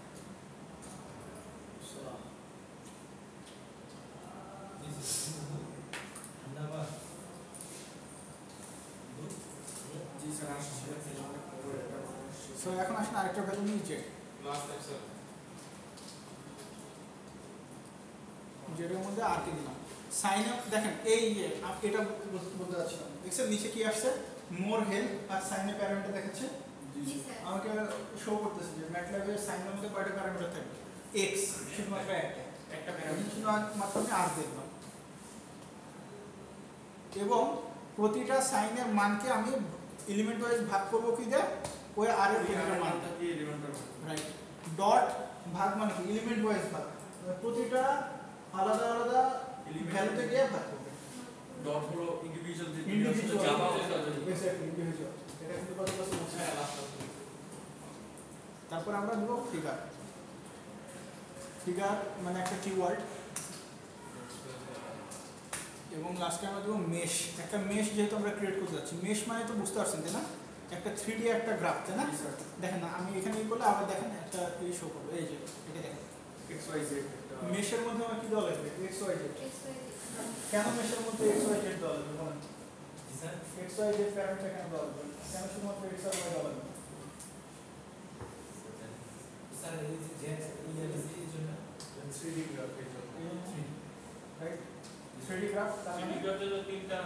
জি স্যার আসছে সো এখন আসেন আরেকটা ভ্যালু নিয়ে z লাস্ট এপসাইলন যেটার মধ্যে আর কি দিলাম সাইন আপ দেখেন এই যে এটা বলতে যাচ্ছিলাম দেখছেন নিচে কি আসছে মোর হেল্প আর সাইন আপ প্যারামিটার দেখাচ্ছে জি স্যার আমাকে শো করতেছে যে ম্যাটল্যাবে সাইনের মধ্যে কয়টা প্যারামিটার থাকবে x শুধুমাত্র একটা প্যারামিটার শুধুমাত্র আমি r দেখলাম এবং প্রতিটা সাইনের মানকে আমি এলিমেন্ট ওয়াইজ ভাগ করব কি দিয়ে ওই r এর প্রতিটা মানটা কি এলিমেন্টার রাইট ডট ভাগ মানে কি এলিমেন্ট ওয়াইজ ভাগ প্রতিটা আলাদা আলাদা ভ্যালুতে গিয়ে ভাগ করবে ডট হলো ইন্ডিভিজুয়াল যে ইন্ডিভিজুয়াল জাভা এক্স্যাক্টলি ইন্ডিভিজুয়াল এটা কিন্তু কত ক্লাসে বলছি তারপর আমরা দেব ফিগার ফিগার মানে একটা কিওয়ার্ড এবং লাস্টে আমরা দেব মেশ একটা মেশ যেহেতু আমরা ক্রিয়েট করতে যাচ্ছি মেশ মানে তো বুঝতে পারছেন তাই না একটা 3D একটা গ্রাফ তাই না দেখেন না আমি এখানে এই করলে আবার দেখেন একটা এই শো করব এই যে এটা দেখেন XYZ মেশের মধ্যে আমার কি দেওয়া লাগবে XYZ কেন মেশের মধ্যে XYZ দেওয়া লাগবে বলেন স্যার XYZ প্যারামিটার কেন দেওয়া লাগবে কেন শুধুমাত্র X আর Y দেওয়া লাগবে স্যার এই যে এই জন্য 3D গ্রাফের জন্য রাইট 3D গ্রাফ তার মানে ইন্ডিভিজুয়াল যে তিনটা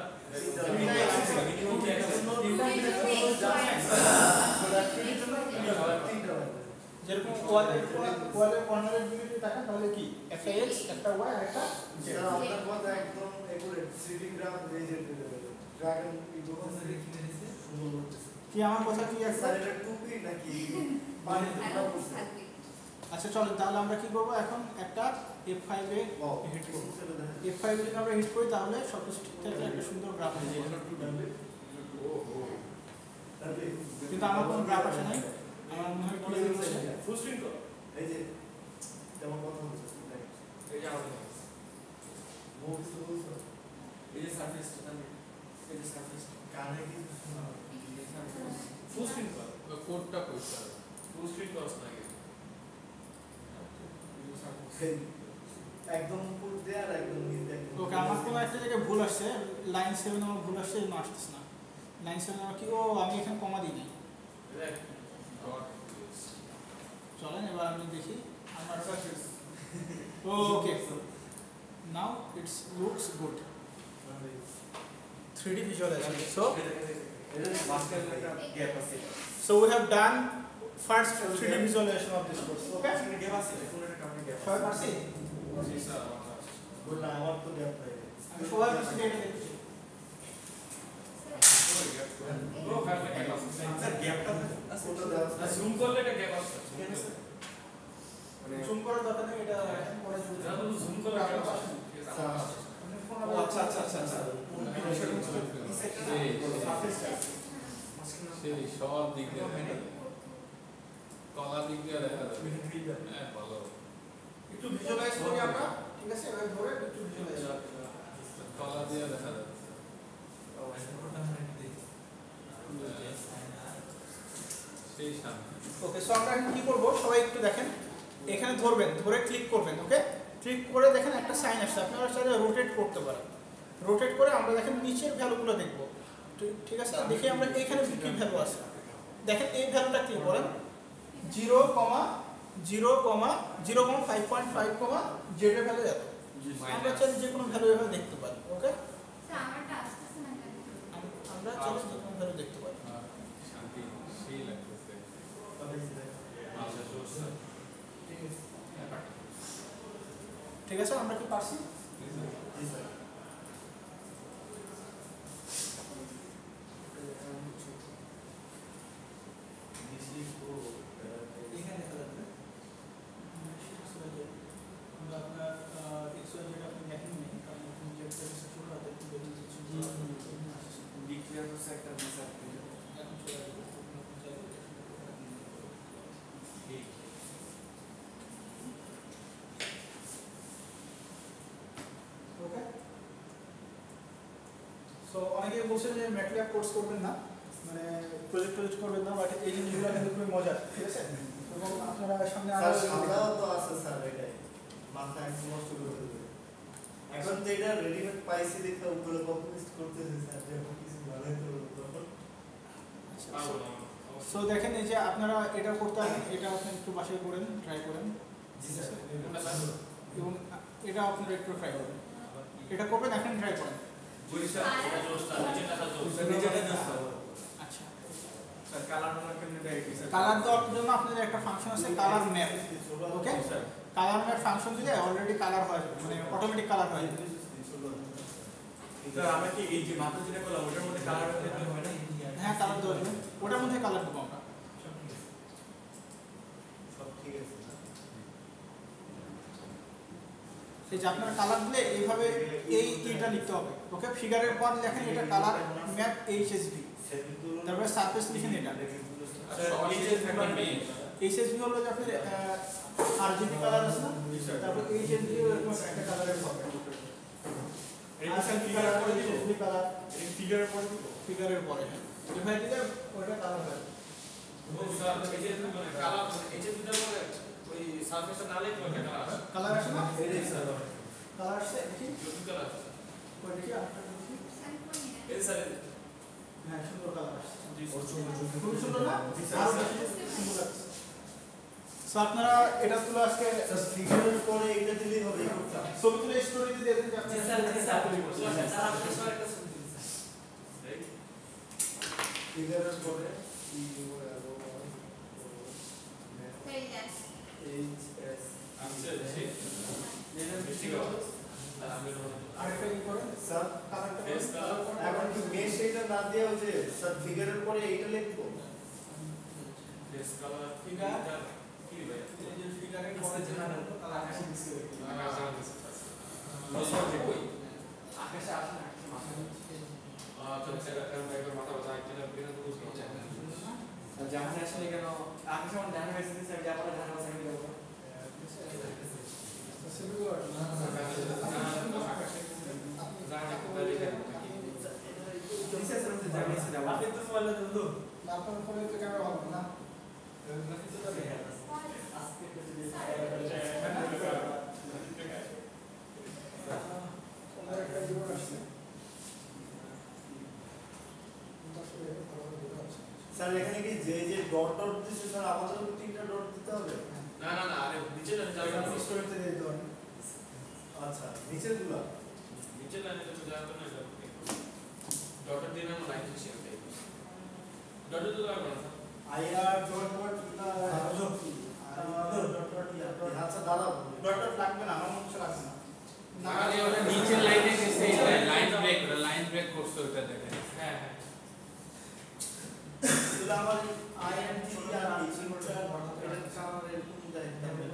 যেরকম ওয়ালের কর্নারের দিকে যদি তাকান তাহলে কি একটা x একটা y আর একটা z স্যার আপনার কথা একদম একুরেট 3D গ্রাফ এই যে ড্রাগন এই দোকান থেকে কিনে নিয়েছে সুন্দর করতেছে কি আমার কথা কি আছে স্যার এটা টুপি নাকি মানে আচ্ছা চলেন তাহলে আমরা কি করব এখন একটা F5 এ হিট করব F5 এ যদি আমরা হিট করি তাহলে সবকিছু ঠিক থাকলে একটা সুন্দর গ্রাফ হয়ে যাবে কিন্তু আমার কোনো গ্রাফ আসে নাই আমার মনে হয় কি হচ্ছে ফুল স্ক্রিন তো এই যে যেমন কথা হচ্ছে এই যে আমাদের মুভ বলছো এই যে সারফেসটা এই যে সারফেস কানে কি শোনা ফুল স্ক্রিন তো কোডটা কইছে ফুল স্ক্রিন তো আসলে একদম উপর দিয়ে আর একদম নিচে ওকে আমার কোনো একটা জায়গায় ভুল আসছে লাইন 7 আমার ভুল আসছে এই আসতেছে না লাইন 7 আমার কি ও আমি এখানে কমা দিই নাই চলেন এবার আমি দেখি আমার surface okay now it's looks good 3D visualization so we have done first 3D visualization of this course okay gap আছে কোন একটা কারণে গ্যাপ সবাই পারছি জি স্যার বললা আমার তো গ্যাপ নাই আমি সবাই পারছি এটা দেখছি ব্রো ফাইল গ্যাপ আছে স্যার গ্যাপটা ফটো দাও না জুম করলে এটা গ্যাপ আছে মানে জুম করার দরকার নেই এটা পরে জুম না তো জুম করলে গ্যাপ আছে ও আচ্ছা আচ্ছা আচ্ছা আচ্ছা সেই সব দিক দিয়ে দেখা যায়। কলা দিক দিয়ে দেখা যাবে হ্যাঁ ভালো একটু ভিজুয়ালাইজ করি আমরা ঠিক আছে এবার ধরে একটু ভিজুয়ালাইজ কলা দিয়ে দেখা যাচ্ছে সেই সামনে ওকে সো আমরা এখন কি করব সবাই একটু দেখেন এখানে ধরবেন ধরে ক্লিক করবেন ওকে ক্লিক করে দেখেন একটা সাইন আসছে আপনারা চাইলে রোটেট করতে পারেন রোটেট করে আমরা দেখেন নিচের ভ্যালুগুলো দেখব ঠিক আছে দেখি আমরা এখানে কি ভ্যালু আছে দেখেন এই ভ্যালুটা ক্লিক করেন 0,0,5.5, z এর ভ্যালু এত আমরা চাইলে যে কোনো ভ্যালু এভাবে দেখতে পারি ওকে স্যার আমারটা আসতেছে না কেন আমরা চাইলে যে কোনো ভ্যালু দেখতে পারি শান্তি সেই লাগতেছে ঠিক আছে আমরা কি পারছি জি স্যার এখানে সো অনেকেই বলছেন যে ম্যাটল্যাব কোর্স করবেন না, মানে প্রজেক্ট করবেন না, বাট এই জিনিসগুলো কিন্তু খুবই মজার, ঠিক আছে? এবং আপনারা সামনে আরো সামনেও তো আছে স্যার, এটাই মাথা একদম নষ্ট করে ফেলবে। এখন তো এটা রেডিমেড পাইছি দেখে উপরে কপি পেস্ট করতেছে স্যার, যখন কিছু ভালো তো তখন সো দেখেন এই যে আপনারা এটা করতে পারেন, এটা আপনি একটু বাসায় করেন, ট্রাই করেন, এবং এটা আপনারা একটু ট্রাই করেন, এটা করবেন এখন ট্রাই করেন। আচ্ছা, কালার দেওয়ার জন্য আপনাদের একটা ফাংশন আছে colour map, okay? Colour map function দিলে অলরেডি কালার হয়ে যাবে, মানে অটোমেটিক কালার হয়ে যাবে। আমরা কি এই যে মাত্র যেটা করলাম ওটার মধ্যে কালার দিতে হয় না? হ্যাঁ, কালার দেওয়া যাবে, ওটার মধ্যে কালার দেবো আমরা। সব ঠিক আছে। এই যে আপনার কালার দিলে এইভাবে এই এটা লিখতে হবে, ওকে? ফিগারের পর লেখেন এটা কালার ম্যাপ এইচএসভি, তারপরে সারফেস লিখেন এটা এইচএসভি হলো যে আপনার আরজিবি কালার আছে না, তারপর এইচএসভি এরকম একটা কালারের হবে, এটা ফিগার করে দিব, এইচএসভি কালার এই ফিগারের পরে দিব, ফিগারের পরে ডিভাইড দিলে ওটা কালার হয়। ও স্যার এইচএসভি মানে কালার এইচএসভি এর পরে ওই সারফেসটা না লিখলে ওটা কালার আসে, কালার আসে না? এই স্যার কালার আসে, দেখি যদি কালার আসে ওই দেখি আপনারা দেখি, এই স্যার হ্যাঁ সুন্দর কালার আসে, জি খুব সুন্দর না? আরো বেশি সুন্দর লাগছে। সো আপনারা এটা তুলে আজকে স্যার ফিগারের পরে এটা দিলেই হবে, এই করতে ছবি তুলে স্টোরিতে দিয়ে দেন যে আপনি ফিগারের পরে এইচএস আরেকটা কি করেন স্যার কালারটা Yes, color. এখন কি মেশ এটা না দিয়ে যে স্যার ফিগারের পরে এইটা লিখবো? বেস কালার ফিগার কি ভাই এই যে ফিগারের পরে যে কালার আসে দিছে আকাশে আসে না, মাথা নিচে জাহাজ আসলে কেন আকাশে আমার জাহাজ আসছে স্যার, যে আমরা জাহাজ আসলে যাব আপনি তো বললেন বন্ধু আপনার ফোনে তো ক্যামেরা ভালো না, একটা জীবন আসছে স্যার এখানে কি যে যে ডট ডট দিছে স্যার আমাদেরও তিনটা ডট দিতে হবে? না না না আরে নিচে না স্টোরিতে দিয়ে দিতে হবে। আচ্ছা নিচের গুলা নিচে লাইনে তো যা করতে না ডটের দিন আমরা লাইন দিচ্ছি আমি ডটের তো লাগবে না আইআর ডট ডট আচ্ছা দাদা ডট ডট লাগবে না, আমার মনে লাগবে না। না আরে ওটা নিচের লাইনে গেছে, লাইন ব্রেক করছে ওটা দেখেন। হ্যাঁ হ্যাঁ তাহলে আমার আইএনজি আর নিচেরটা এটা কালার এরকম দেয়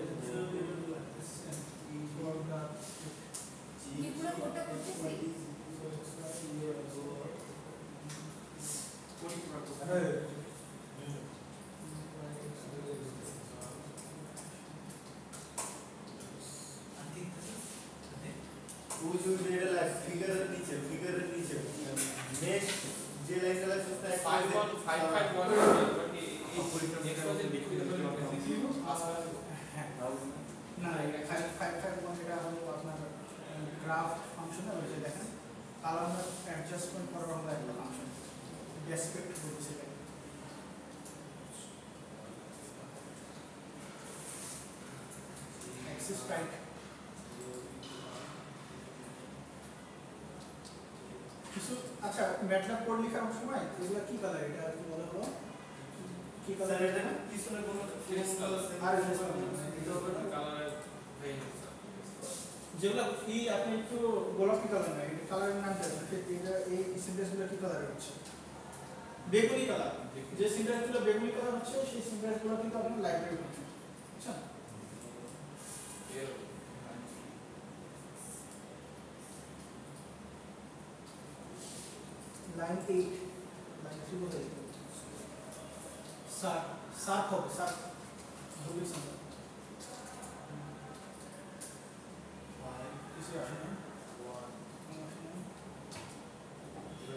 এগুলো কোটা করতেছি ওই যে এটা ফিগারের নিচে নেক্সট যে লাইনটা লাগছে সেটা 5151 বাট এই এক্সপোজের লিকুইড না এটা 551 এটা হলো আপনার গ্রাফ ফাংশন, আর যে দেখেন কালার অ্যাডজাস্টমেন্ট করার আমরা একটা ফাংশন ডেসক্রিপ্ট বলছি এটা অ্যাক্সেস টাইপ। কিছু আচ্ছা ম্যাটল্যাব কোড লেখার সময় এগুলো কি কালার, এটা একটু বলা হলো কি কালার, এটা পিছনে কোনো ফেস কালার আর কালার যেগুলো কি আপনি একটু গোলাপি কালার না, এটা কালারের নামটা এটা এই সিনট্যাক্সগুলো কি কালার হচ্ছে, বেগুনি কালার, যে সিনট্যাক্সগুলো বেগুনি কালার হচ্ছে সেই সিনট্যাক্সগুলো কিন্তু আপনার লাইব্রেরি হচ্ছে, বুঝছেন? লাইন 8 লাইন 3 বলে সার হবে সার ভুলে সার কিছু আসে না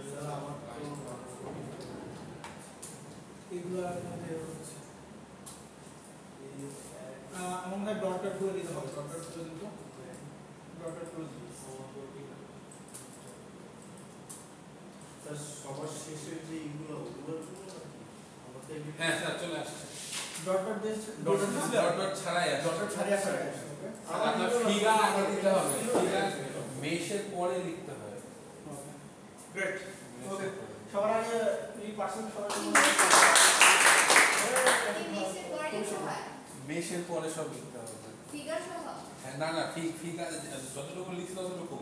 স্যার সবার শেষে যে এইগুলো ওগুলোর জন্য নাকি আমাদের হ্যাঁ স্যার চলে আসছে ডট ডট দিয়ে ডট ডট ছাড়াই আসছে ডট ডট ছাড়িয়ে আসে ওকে আর আপনার ফিগার আগে দিতে হবে ফিগার মেশের পরে লিখতে হবে গ্রেট ওকে সবার আগে এই পার্সেন্ট সবার জন্য মেশের পরে সব লিখতে হবে ফিগার সহ হ্যাঁ না না ফিগার যতটুকু লিখতে ততটুকু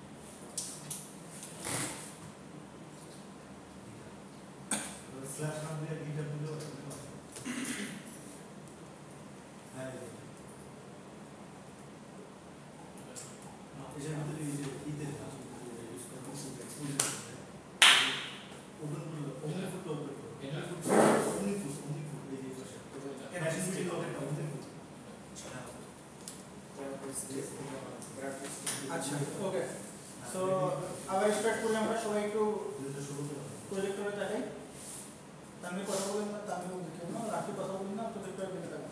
স্ল্যাশ নাম দিয়ে ডিটেল দিলো হ্যাঁ এর মধ্যে এই যে ইতে ইউজ করতে ওপেন করলো ওপেন ফুট ওপেন এটা ওপেন ফুট এই যে পাশে এটা সিস্টেম ওপেন ওপেন ফুট আচ্ছা ওকে সো আবার স্টার্ট করলে আমরা সবাই একটু প্রজেক্টরে দেখাই আমি কথা বলেন না আমি দেখি না রাখি কথা বলেন না প্রজেক্টরে দেখে থাকুন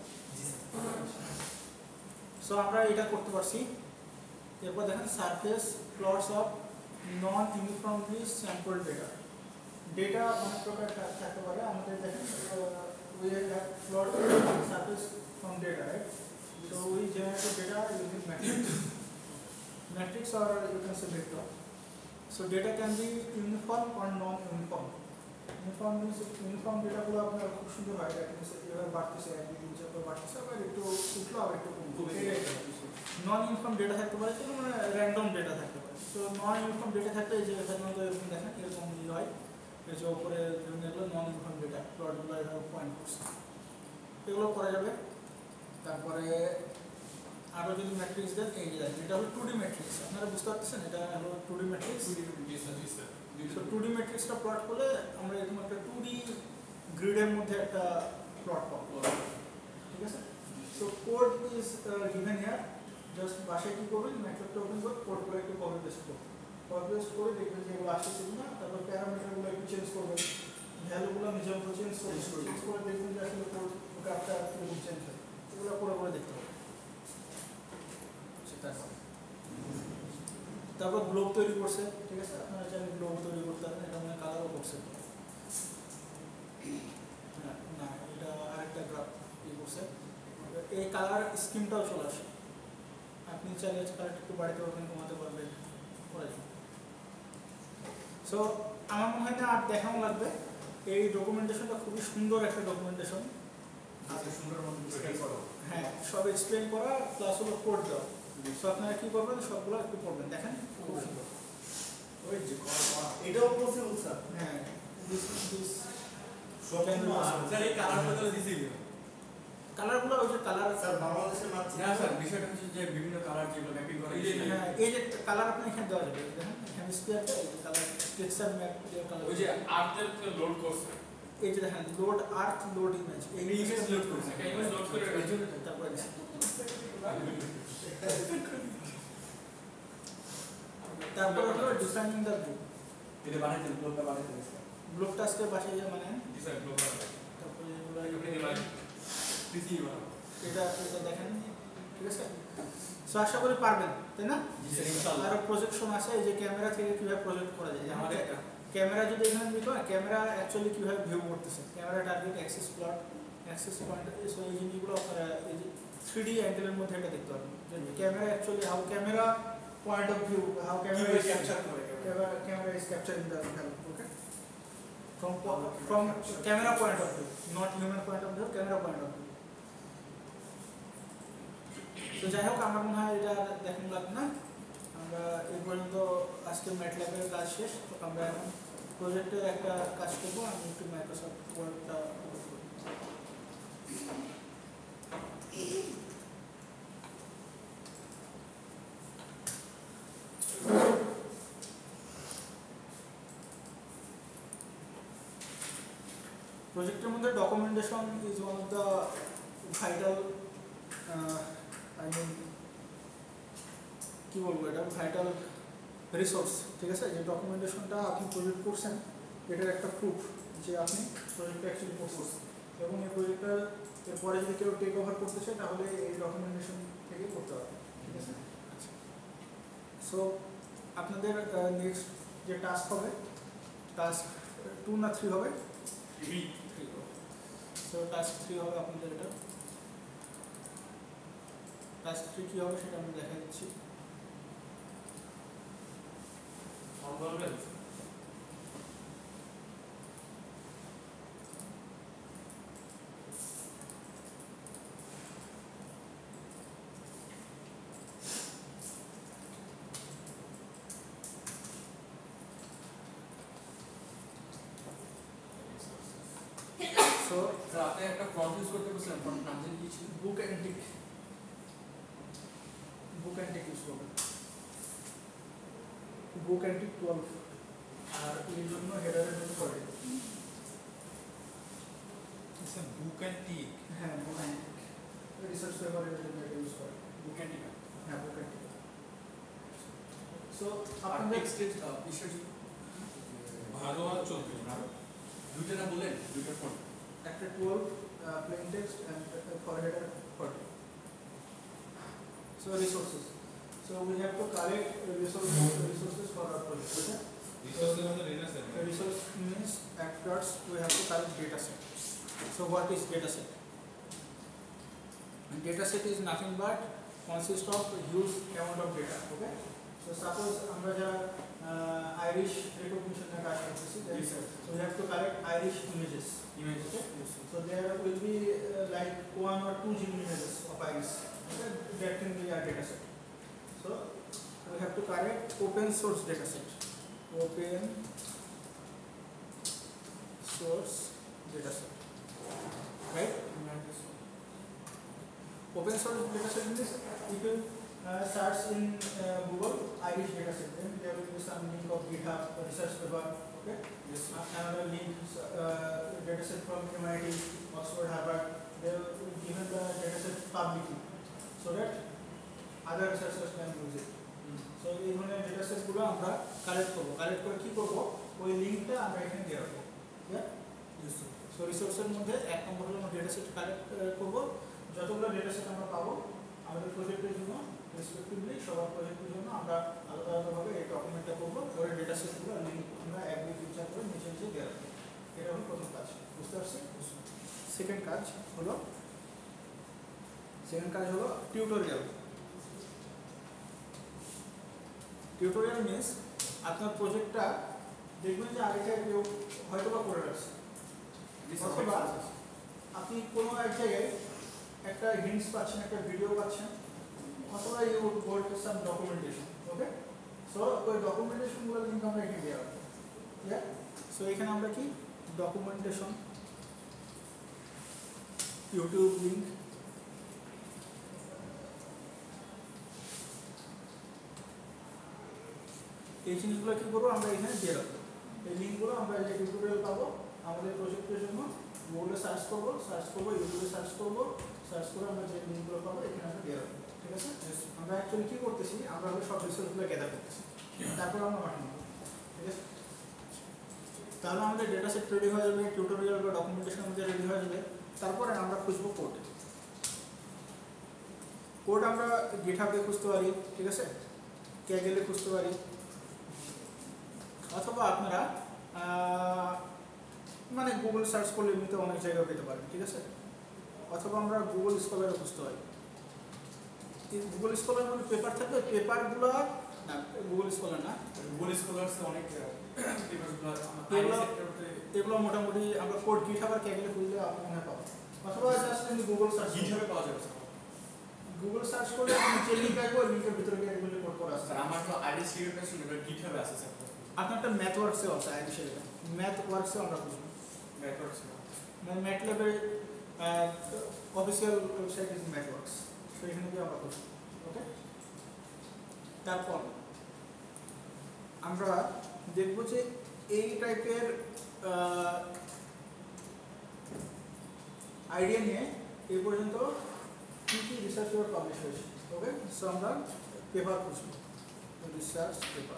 সো আমরা এটা করতে পারছি এরপর দেখেন surface plots of non uniformly sample data data অনেক প্রকার থাকতে পারে আমাদের দেখেন we have plot surface from data, right? So we generate data using matrix or you can say vector. So data can be uniform or non-uniform. Uniform means uniform data গুলো আপনার খুব সুন্দর হয় that means এভাবে বাড়তেছে একদিন নিচে করে বাড়তেছে আবার একটু উঠলো আবার একটু কমছে নন ইউনিফর্ম ডেটা থাকতে পারে কিন্তু মানে র্যান্ডম ডেটা থাকতে পারে সো নন ইউনিফর্ম ডেটা থাকতে এই যে সাধারণত এরকম দেখেন এরকম হয় এই যে উপরে এগুলো নন ইউনিফর্ম ডেটা প্লটগুলো এভাবে পয়েন্ট করছে এগুলো করা যাবে তারপরে আরো যদি ম্যাট্রিক্স দেন এই যে এটা হলো 2D ম্যাট্রিক্স আপনারা বুঝতে পারছেন এটা হলো 2D ম্যাট্রিক্স তো 2D ম্যাট্রিক্সটা প্লট করলে আমরা এরকম একটা 2D গ্রিডের মধ্যে একটা প্লট পাবো ঠিক আছে so code is given here just বাসায় কি করবেন ম্যাট্রিক্সটা ওপেন করে কোড করে একটু কপি পেস্ট করবেন কপি পেস্ট করে দেখবেন যে এগুলো আসছে কিনা তারপর প্যারামিটারগুলো একটু চেঞ্জ করবেন ভ্যালুগুলো নিজের উপর চেঞ্জ করে দেখবেন যে আসলে কোড গ্রাফটা কিরকম চেঞ্জ হয় এগুলো করে দেখতে হবে তারপর গ্লোব তৈরি করছে ঠিক আছে আপনারা চাইলে গ্লোব তৈরি করতে পারেন এটা মানে কালারও করছে না এটা আরেকটা গ্রাফ করছে এই কালার স্কিমটাও চলে আসে আপনি চাইলে কালারটা একটু বাড়িতে পারবেন কমাতে পারবেন করে সো আমার মনে হয় না আর দেখানো লাগবে এই ডকুমেন্টেশনটা খুবই সুন্দর একটা ডকুমেন্টেশন সুন্দর হ্যাঁ সব এক্সপ্লেন করা প্লাস হলো কোড দেওয়া সো আপনারা কি করবেন সবগুলো একটু পড়বেন দেখেন খুব সুন্দর ওই যে এটাও পসিবল স্যার হ্যাঁ দিস সব স্যার এই কালারগুলো দিছিল কালারগুলো ওই যে কালার স্যার বাংলাদেশের মাঝে না স্যার বিষয়টা হচ্ছে যে বিভিন্ন কালার যেগুলো ম্যাপিং করা হ্যাঁ এই যে কালার আপনি এখানে দেওয়া যাবে দেখেন হেমিস্ফিয়ারটা এই যে কালার টেক্সচার ম্যাপ যে কালার ওই যে আর্থের লোড করছে এই যে দেখেন লোড আর্থ লোড ইমেজ এই ইমেজ লোড করছে একটা ইমেজ লোড করে তারপরে তারপরে হলো ডিফাইনিং দ্য গ্রুপ এটা বানাইতে ব্লকটা বানাইতে গ্রুপটা আজকে বাসায় যা মানে ডিসাইড গ্লোবাল তারপরে এটা দেখেন ঠিক আছে সো আশা করি পারবেন তাই না আরো প্রজেকশন আছে এই যে ক্যামেরা থেকে কিভাবে প্রজেক্ট করা যায় আমাদের ক্যামেরা যদি এখানে দিই না ক্যামেরা অ্যাকচুয়ালি কিভাবে ভিউ করতেছে camera target axis plot axis point so এই জিনিসগুলো আপনারা এই যে 3D অ্যাঙ্গেলের মধ্যে এটা দেখতে পারবেন যে camera actually how camera point of view how camera is captured camera is capturing the value okay from camera point of view not human point of view camera point of view তো যাই হোক আমার মনে হয় এটা দেখুন লাগবে না আমরা এই পর্যন্ত আজকে ম্যাটল্যাবের কাজ শেষ তো আমরা এখন প্রজেক্টে একটা কাজ করবো আমি একটু মাইক্রোসফট ওয়ার্ডটা প্রজেক্টের মধ্যে documentation is one of the vital I mean কি বলবো এটা ভাইটাল রিসোর্স ঠিক আছে যে ডকুমেন্টেশনটা আপনি প্রজেক্ট করছেন এটার একটা প্রুফ যে আপনি প্রজেক্টটা অ্যাকচুয়ালি করছেন এবং এই প্রজেক্টটার এরপরে যদি কেউ টেক ওভার করতে চায় তাহলে এই ডকুমেন্টেশন থেকে করতে হবে ঠিক আছে আচ্ছা সো আপনাদের নেক্সট যে টাস্ক হবে টাস্ক 2 না 3 হবে? 3 সো টাস্ক 3 হবে আপনাদের এটা। টাস্ক 3 কি হবে সেটা আমি দেখাই দিচ্ছি। সম্পর্কে সো স্যার আপনি একটা ফন্ট ইউজ করতে বলছিলেন, ফন্ট নাম জানি কি ছিল? বুক অ্যান্টিক ইউজ করবেন। বুক অ্যান্টিক 12 আর এর জন্য হেডারের জন্য করে আচ্ছা বুক অ্যান্ড টিক। হ্যাঁ বুক অ্যান্টিক রিসার্চ পেপারের জন্য এটা ইউজ করে। বুক অ্যান্ড টিকা। হ্যাঁ বুক অ্যান্টিক। সো আর আপনাদের টেক্সটের বিষয় ভালো আর চলবে না। দুইটা না বললেন, দুইটা ফন্ট। একটা 12 plain text and for header 40. So resources. So we have to collect resources for our project. Okay? রিসোর্সের মধ্যে রেনা sir Resource means at first we have to collect data set. So what is data set? Data set is nothing but consists of huge amount of data. Okay? So suppose আমরা যারা Irish recognition এর কাজ করতেছি, so we have to collect Irish images. Okay? So there will be like 1 or 2 GB images of iris. Okay? That can be our data set. So we have to collect open source data set. Open source data set. Right? Open source data set means if you search in Google Irish data set, then there will be some link of GitHub research paper. Okay? Yes. Another link data set from MIT, Oxford, Harvard. They will given the data set publicly so that other researchers can use it. So এই ধরনের ডেটা সেটগুলো আমরা কালেক্ট করব। কালেক্ট করে কি করব? ওই লিংকটা আমরা এখানে দিয়ে রাখবো। সো রিসোর্সের মধ্যে এক নম্বর হলো আমরা ডেটা সেট কালেক্ট করব। যতগুলো ডেটা সেট আমরা পাবো আমাদের প্রজেক্টের জন্য রেসপেক্টিভলি সবার প্রজেক্টের জন্য আমরা আলাদা আলাদাভাবে এই ডকুমেন্টটা করবো। করে ডেটা সেটগুলো লিংক আমরা একদিন ফিচার করে নিচে নিচে দিয়ে রাখবো। এটা হলো প্রথম কাজ। বুঝতে পারছি? সেকেন্ড কাজ হলো টিউটোরিয়াল। টিউটোরিয়াল মিন্স আপনার প্রজেক্টটা দেখবেন যে আগে কেউ হয়তো বা করে রাখছে, অথবা আপনি কোনো এক জায়গায় একটা হিন্টস পাচ্ছেন, একটা ভিডিও পাচ্ছেন, অথবা you go to some documentation. Okay? So ওই ডকুমেন্টেশনগুলো লিংক আমরা এখানে দেওয়া হবে। সো এখানে আমরা কি ডকুমেন্টেশন, ইউটিউব লিংক, এই জিনিসগুলো কী করবো আমরা এখানে দিয়ে রাখবো। এই লিঙ্কগুলো আমরা যে টিউটোরিয়াল পাবো আমাদের প্রজেক্টের জন্য গুগলে সার্চ করবো, ইউটিউবে সার্চ করে আমরা যে লিঙ্কগুলো পাবো এখানে আমরা দিয়ে রাখবো। ঠিক আছে? আমরা অ্যাকচুয়ালি কী করতেছি, আমরা সব রিসোর্সগুলো গ্যাদার করতেছি, তারপর আমরা পাঠানো। ঠিক আছে? তাহলে আমাদের ডেটা সেট রেডি হয়ে যাবে, টিউটোরিয়াল বা ডকুমেন্টেশন আমাদের রেডি হয়ে যাবে। তারপরে আমরা খুঁজবো কোড আমরা গিটহাবে খুঁজতে পারি। ঠিক আছে? ক্যাগেলে খুঁজতে পারি, অথবা আপনারা মানে গুগল সার্চ করলে এমনিতে অনেক জায়গায় পেতে পারেন। ঠিক আছে? অথবা আমরা গুগল স্কলারে খুঁজতে পারি। গুগল স্কলার মানে পেপার থাকবে, পেপারগুলো না, গুগল স্কলার না, গুগল স্কলারসে অনেক এগুলো মোটামুটি আমরা কোড গিটহাব আর ক্যাগেলে খুঁজলে আপনারা পাবেন। অথবা জাস্ট আপনি গুগল সার্চ গিটহাবে পাওয়া যাবে। গুগল সার্চ করলে আপনি যে লিঙ্ক আসবে ওই লিঙ্কের ভিতরে গিয়ে এগুলো কোড করা আছে। স্যার আমার তো আইরিশ রিকগনিশন এটা গিটহাবে আছে স্যার। আপনার একটা ম্যাথ ওয়ার্কসে আছে আইরিশ এর, ম্যাথ ওয়ার্কসে আমরা খুঁজবো। ম্যাথ ওয়ার্কস মানে ম্যাটল্যাবের official website is MathWorks, তো এখানে গিয়ে আমরা খুঁজবো। ওকে? তারপর আমরা দেখবো যে এই টাইপের আইডিয়া নিয়ে এই পর্যন্ত কী কী রিসার্চ পেপার পাবলিশ হয়েছে। ওকে? সো আমরা পেপার খুঁজবো, রিসার্চ পেপার।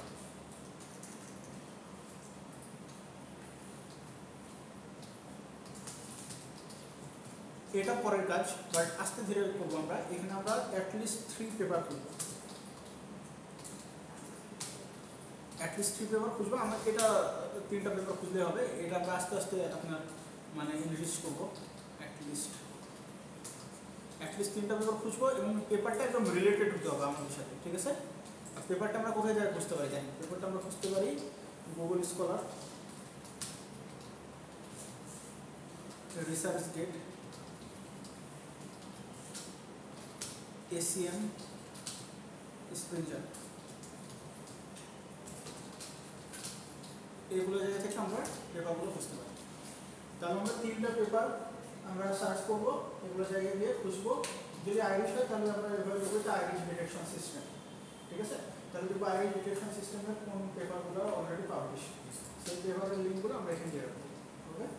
এটা পরের কাজ, বাট আস্তে ধীরে করবো আমরা। এখানে আমরা অ্যাটলিস্ট 3 পেপার খুঁজবো। অ্যাটলিস্ট 3 পেপার খুঁজবো। আমার এটা 3টা পেপার খুঁজলে হবে, এটা আমরা আস্তে আস্তে আপনার মানে ইনরিচ করবো। অ্যাটলিস্ট 3টা পেপার খুঁজবো এবং পেপারটা একদম রিলেটেড হতে হবে আমাদের সাথে, ঠিক আছে? আর পেপারটা আমরা কোথায় যায় খুঁজতে পারি জানি? পেপারটা আমরা খুঁজতে পারি Google scholar, research gate, ACM, Springer, এইগুলো জায়গা থেকে আমরা পেপারগুলো খুঁজতে পারি। তাহলে আমরা 3টা পেপার আমরা সার্চ করবো, এগুলো জায়গায় গিয়ে খুঁজবো। যদি আইরিশ হয় তাহলে আমরা এভাবে দেখবো যে আইরিশ ডিটেকশন সিস্টেম, ঠিক আছে? তাহলে দেখবো আইরিশ ডিটেকশন সিস্টেমের কোন পেপারগুলো অলরেডি পাবলিশ, সেই পেপারের লিঙ্কগুলো আমরা এখানে দিয়ে রাখবো। ওকে,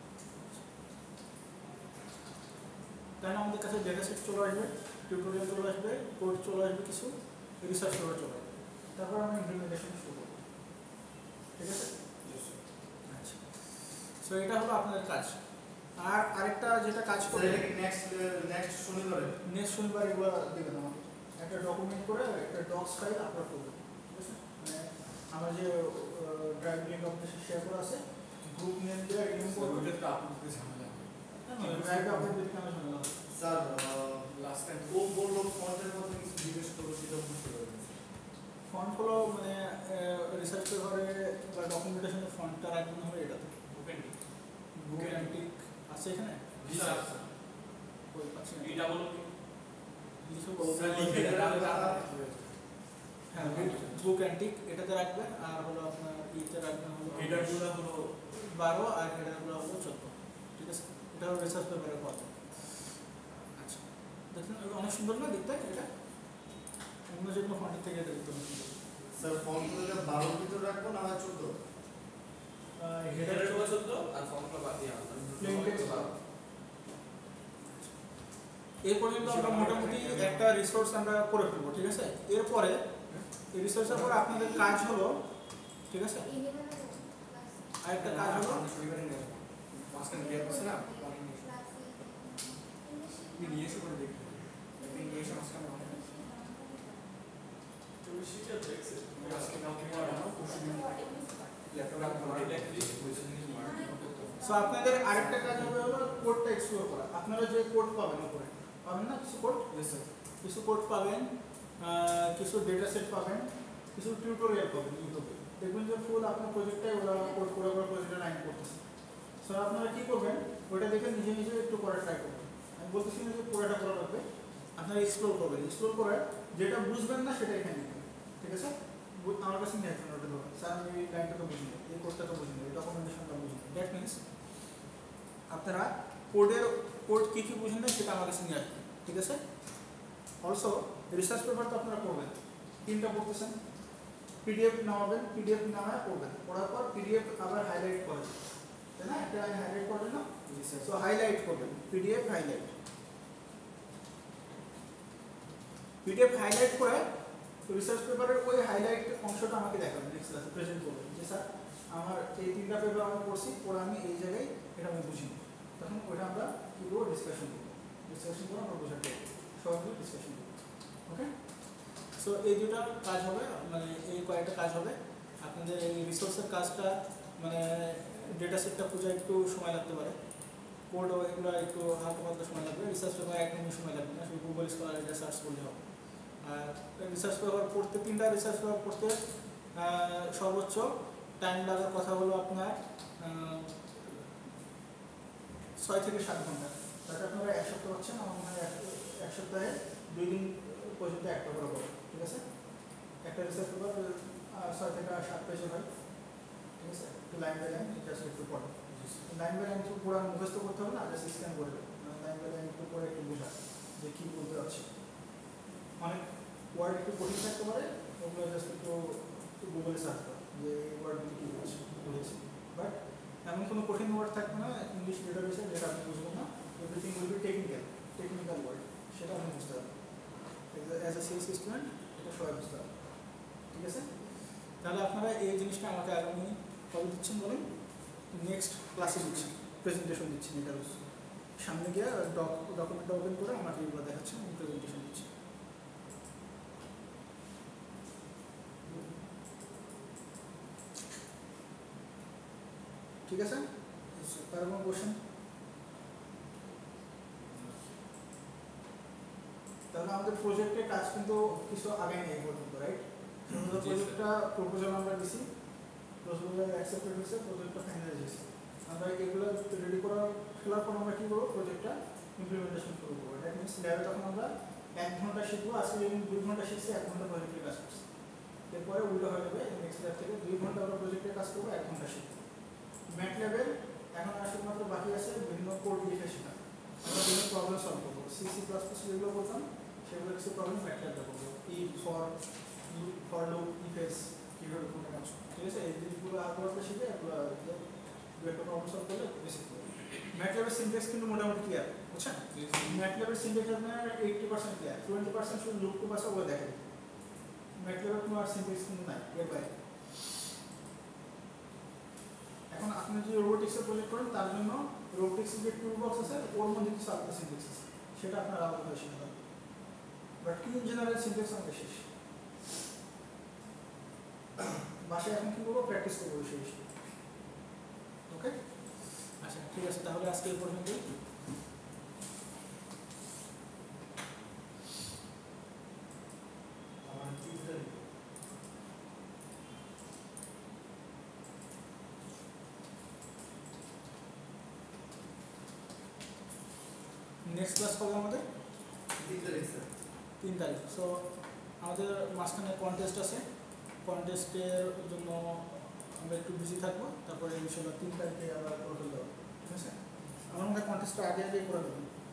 তাহলে আমাদের কাছে ডেটা সেট চলে আসবে, টিউটোরিয়াল চলে আসবে, কোড চলে আসবে, কিছু রিসার্চ পেপার চলে আসবে। তারপর আমরা ইমপ্লিমেন্টেশন শুরু করবো, ঠিক আছে? আচ্ছা, সো এটা হলো আপনাদের কাজ। আর আরেকটা যেটা কাজ করে নেক্সট শনিবার এগুলো দেবেন আমাকে, একটা ডকুমেন্ট করে একটা ডক্স ফাইল আপলোড করবেন, ঠিক আছে? মানে আমার যে ড্রাইভ লিঙ্ক আপনাদের শেয়ার করা আছে, গ্রুপ নেম দিয়ে রিনেম করবেন। ওটা আপলোড করতে ঝামেলা হবে। ড্রাইভ আপলোড দিতে কেন ঝামেলা হবে? স্যার লাস্ট টাইম ও বললো ফন্টের মধ্যে কিছু জিজ্ঞেস করবো, সেটা বুঝতে পারবেন। ফন্ট হলো মানে রিসার্চ পেপারে বা ডকুমেন্টেশনের ফন্টটা রাখবেন হবে এটাতে। বুক অ্যান্টিক আছে এখানে, এটা বলো হ্যাঁ, বুক অ্যান্টিক এটাতে রাখবেন। আর হলো আপনার ইতে রাখবেন হলো হেডারগুলো হলো 12 আর হেডারগুলো হলো 14, ঠিক আছে? এটা হলো রিসার্চ পেপারের কথা। আচ্ছা, দেখুন অনেক সুন্দর না দেখতে এটা, অন্য যে কোনো ফন্টের থেকে এটা দেখতে অনেক সুন্দর। স্যার ফন্টগুলো 12 ভিতর রাখবো না 14? হেডারের উপর 14 আর ফর্মটা বাদ দিয়ে আমরা প্লেন টেক্সট। এই পর্যন্ত আমরা মোটামুটি একটা রিসোর্স আমরা করে ফেলবো, ঠিক আছে? এরপরে এই রিসোর্সের পর আপনাদের কাজ হলো, ঠিক আছে, আরেকটা কাজ হলো শনিবারে নিয়ে আসবো। মাঝখানে গ্যাপ আছে না, পরে নিয়ে আসবো। তুমি নিয়ে এসে করে দেখবে, একদিন নিয়ে এসে মাঝখানে অনেক তুমি শিখে দেখছে আজকে কালকে পড়ানো, পরশুদিন ল্যাপটপ রাখবো, সো আপনাদের আরেকটা কাজ হবে হলো কোডটা এক্সপ্লোর করা। আপনারা যে কোড পাবেন উপরে পাবেন না কিছু কোড, কিছু কোড পাবেন, কিছু ডেটা সেট পাবেন, কিছু টিউটোরিয়াল পাবেন ইউটিউবে। দেখবেন যে ফুল আপনার প্রজেক্টটাই ওরা কোড করে করে প্রজেক্টটা রান করতেছে। সো আপনারা কী করবেন, ওইটা দেখে নিজে নিজে একটু করার ট্রাই করবেন। আমি বলতেছি না যে পুরোটা করা লাগবে, আপনারা এক্সপ্লোর করবেন। এক্সপ্লোর করে যেটা বুঝবেন না সেটা এখানে লিখবেন, ঠিক আছে? আমার কাছে নিয়ে আসবেন ওটা ধরুন, স্যার আমি এই লাইনটা তো বুঝিনি, এই কোডটা তো বুঝিনি, এই ডকুমেন্টেশনটা বুঝিনি। দ্যাট মিনস আপনারা কোড কী কী বুঝেন না সেটা আমার কাছে নিয়ে আসবেন, ঠিক আছে? অলসো রিসার্চ পেপার তো আপনারা করবেন, 3টা পড়তেছেন, পিডিএফ নামাবেন, পিডিএফ নামায় পড়বেন, পড়ার পর পিডিএফ আবার হাইলাইট করেন, তাই না? একটা হাইলাইট করবেন না? সো হাইলাইট করবেন, পিডিএফ হাইলাইট করে রিসার্চ পেপারের ওই হাইলাইট অংশটা আমাকে দেখাবেন, নেক্সট ক্লাসে প্রেজেন্ট করবেন যে স্যার আমার এই 3টা পেপার আমি পড়ছি, পড়ে আমি এই জায়গায় এটা আমি বুঝিনি। তখন ওইটা আমরা কী করবো, ডিসকাশন করে আমরা বোঝাতে সবাই মিলে ডিসকাশন করবো। ওকে, সো এই দুটো কাজ হবে, মানে এই কয়েকটা কাজ হবে। আপনাদের এই রিসোর্সের কাজটা মানে ডেটা সেটটা খুঁজে একটু সময় লাগতে পারে, কোড এগুলো একটু হালকা পাতলা সময় লাগবে। রিসার্চ পেপার একদমই সময় লাগবে না, শুধু গুগল স্কলার এটা সার্চ করলে হবে। আর রিসার্চ পেপার পড়তে 3টা রিসার্চ পেপার পড়তে সর্বোচ্চ টাইম লাগার কথা হলো আপনার 6 থেকে 7 ঘন্টা। তাতে আপনারা 1 সপ্তাহ পাচ্ছেন, আমার মনে হয় 1 সপ্তাহে 2 দিন পর্যন্ত একটা করে পড়ে, ঠিক আছে? একটা রিসার্চ পেপার 6 থেকে 7 পেজে হয়, ঠিক আছে? একটু লাইন বাই লাইন জাস্ট একটু পড়ে, লাইন বাই লাইন একটু পুরো মুখস্থ করতে হবে না, জাস্ট স্ক্যান করে দেবে, লাইন বাই লাইন একটু পড়ে একটু বোঝা যে কী বলতে পারছি। অনেক ওয়ার্ড একটু কঠিন থাকতে পারে, ওগুলো জাস্ট একটু গুগলে সার্চ করো যে এই ওয়ার্ডগুলো কী বলছে বুঝেছি। বাট এমন কোনো কঠিন ওয়ার্ড থাকবে না ইংলিশ ডেটাবেসে যেটা আপনি বুঝবেন না। Everything will be technical word, সেটা আপনি বুঝতে পারবেন। অ্যাজ এ সিএসসি স্টুডেন্ট এটা সবাই বুঝতে পারবেন, ঠিক আছে? তাহলে আপনারা এই জিনিসটা আমাকে আগামী কবে দিচ্ছেন বলেন? নেক্সট ক্লাসে দিচ্ছেন, প্রেজেন্টেশন দিচ্ছেন। এটা সামনে গিয়ে ডকুমেন্টটা ওপেন করে আমাকে এগুলো দেখাচ্ছেন, আমি প্রেজেন্টেশন দিচ্ছি। ঠিক আছে? তার কোনো কোশ্চেন? তাহলে আমাদের প্রজেক্টের কাজ কিন্তু কিছু আগে নেই পর্যন্ত, রাইট? আমাদের প্রজেক্টটা প্রপোজাল আমরা দিছি, প্রপোজাল অ্যাকসেপ্টেড হয়েছে, প্রজেক্টটা ফাইনালাইজ হয়েছে। আমরা এগুলো রেডি ফেলার পর আমরা কী করবো, প্রজেক্টটা ইমপ্লিমেন্টেশন শুরু করবো। দ্যাট মিনস ল্যাবে তখন আমরা 1 ঘন্টা শিখবো, আজকে যেমন 2 ঘন্টা শিখছি, 1 ঘন্টা প্রজেক্টের কাজ করছি। এরপরে উল্টো হয়ে যাবে, নেক্সট ল্যাব থেকে 2 ঘন্টা আমরা প্রজেক্টের কাজ করবো, 1 ঘন্টা শিখবো। ম্যাট ল্যাবের এখন আর শুধুমাত্র বাকি আছে বিভিন্ন কোড লিখে শেখা, আমরা বিভিন্ন প্রবলেম সলভ করবো। C++ যেগুলো করতাম সেগুলো কিছু প্রবলেম ম্যাট ল্যাবে করবো, ফর লুপ, ইফ এলস কীভাবে কোনো কাজ, ঠিক আছে? এই জিনিসগুলো আগে শিখে এগুলো দু একটা প্রবলেম সলভ করলে বেশি করবে। ম্যাটল্যাবের সিনট্যাক্স কিন্তু মোটামুটি ক্লিয়ার, বুঝছেন? ম্যাটল্যাবের সিনট্যাক্স আপনার 80% ক্লিয়ার, 20% শুধু লুপ টুপ আছে, ওগুলো দেখেন। ম্যাটল্যাবের কোনো আর সিনট্যাক্স কিন্তু নাই এর বাইরে। এখন আপনি যদি রোবোটিক্সের প্রজেক্ট করেন, তার জন্য রোবোটিক্সের যে টুল বক্স আছে ওর মধ্যে কিছু আলাদা সিনট্যাক্স আছে, সেটা আপনার আলাদা করে শিখতে হবে। বাট ইন জেনারেল সিনট্যাক্স আমাদের শেষ। বাসায় এখন কী করবো, প্র্যাকটিস করবো সেই বিষয়ে। ওকে, আচ্ছা ঠিক আছে, তাহলে আজকে এই পর্যন্ত। নেক্সট ক্লাস কবে আমাদের? 3 তারিখ স্যার। 3 তারিখ। সো আমাদের মাঝখানে কন্টেস্ট আছে, কন্টেস্টের জন্য আমরা একটু বিজি থাকবো। তারপরে ইনশাল্লাহ 3 তারিখে আমরা করে ফেলতে হবে, ঠিক আছে? আমার মনে হয় কন্টেস্টটা আগে করে দেবেন।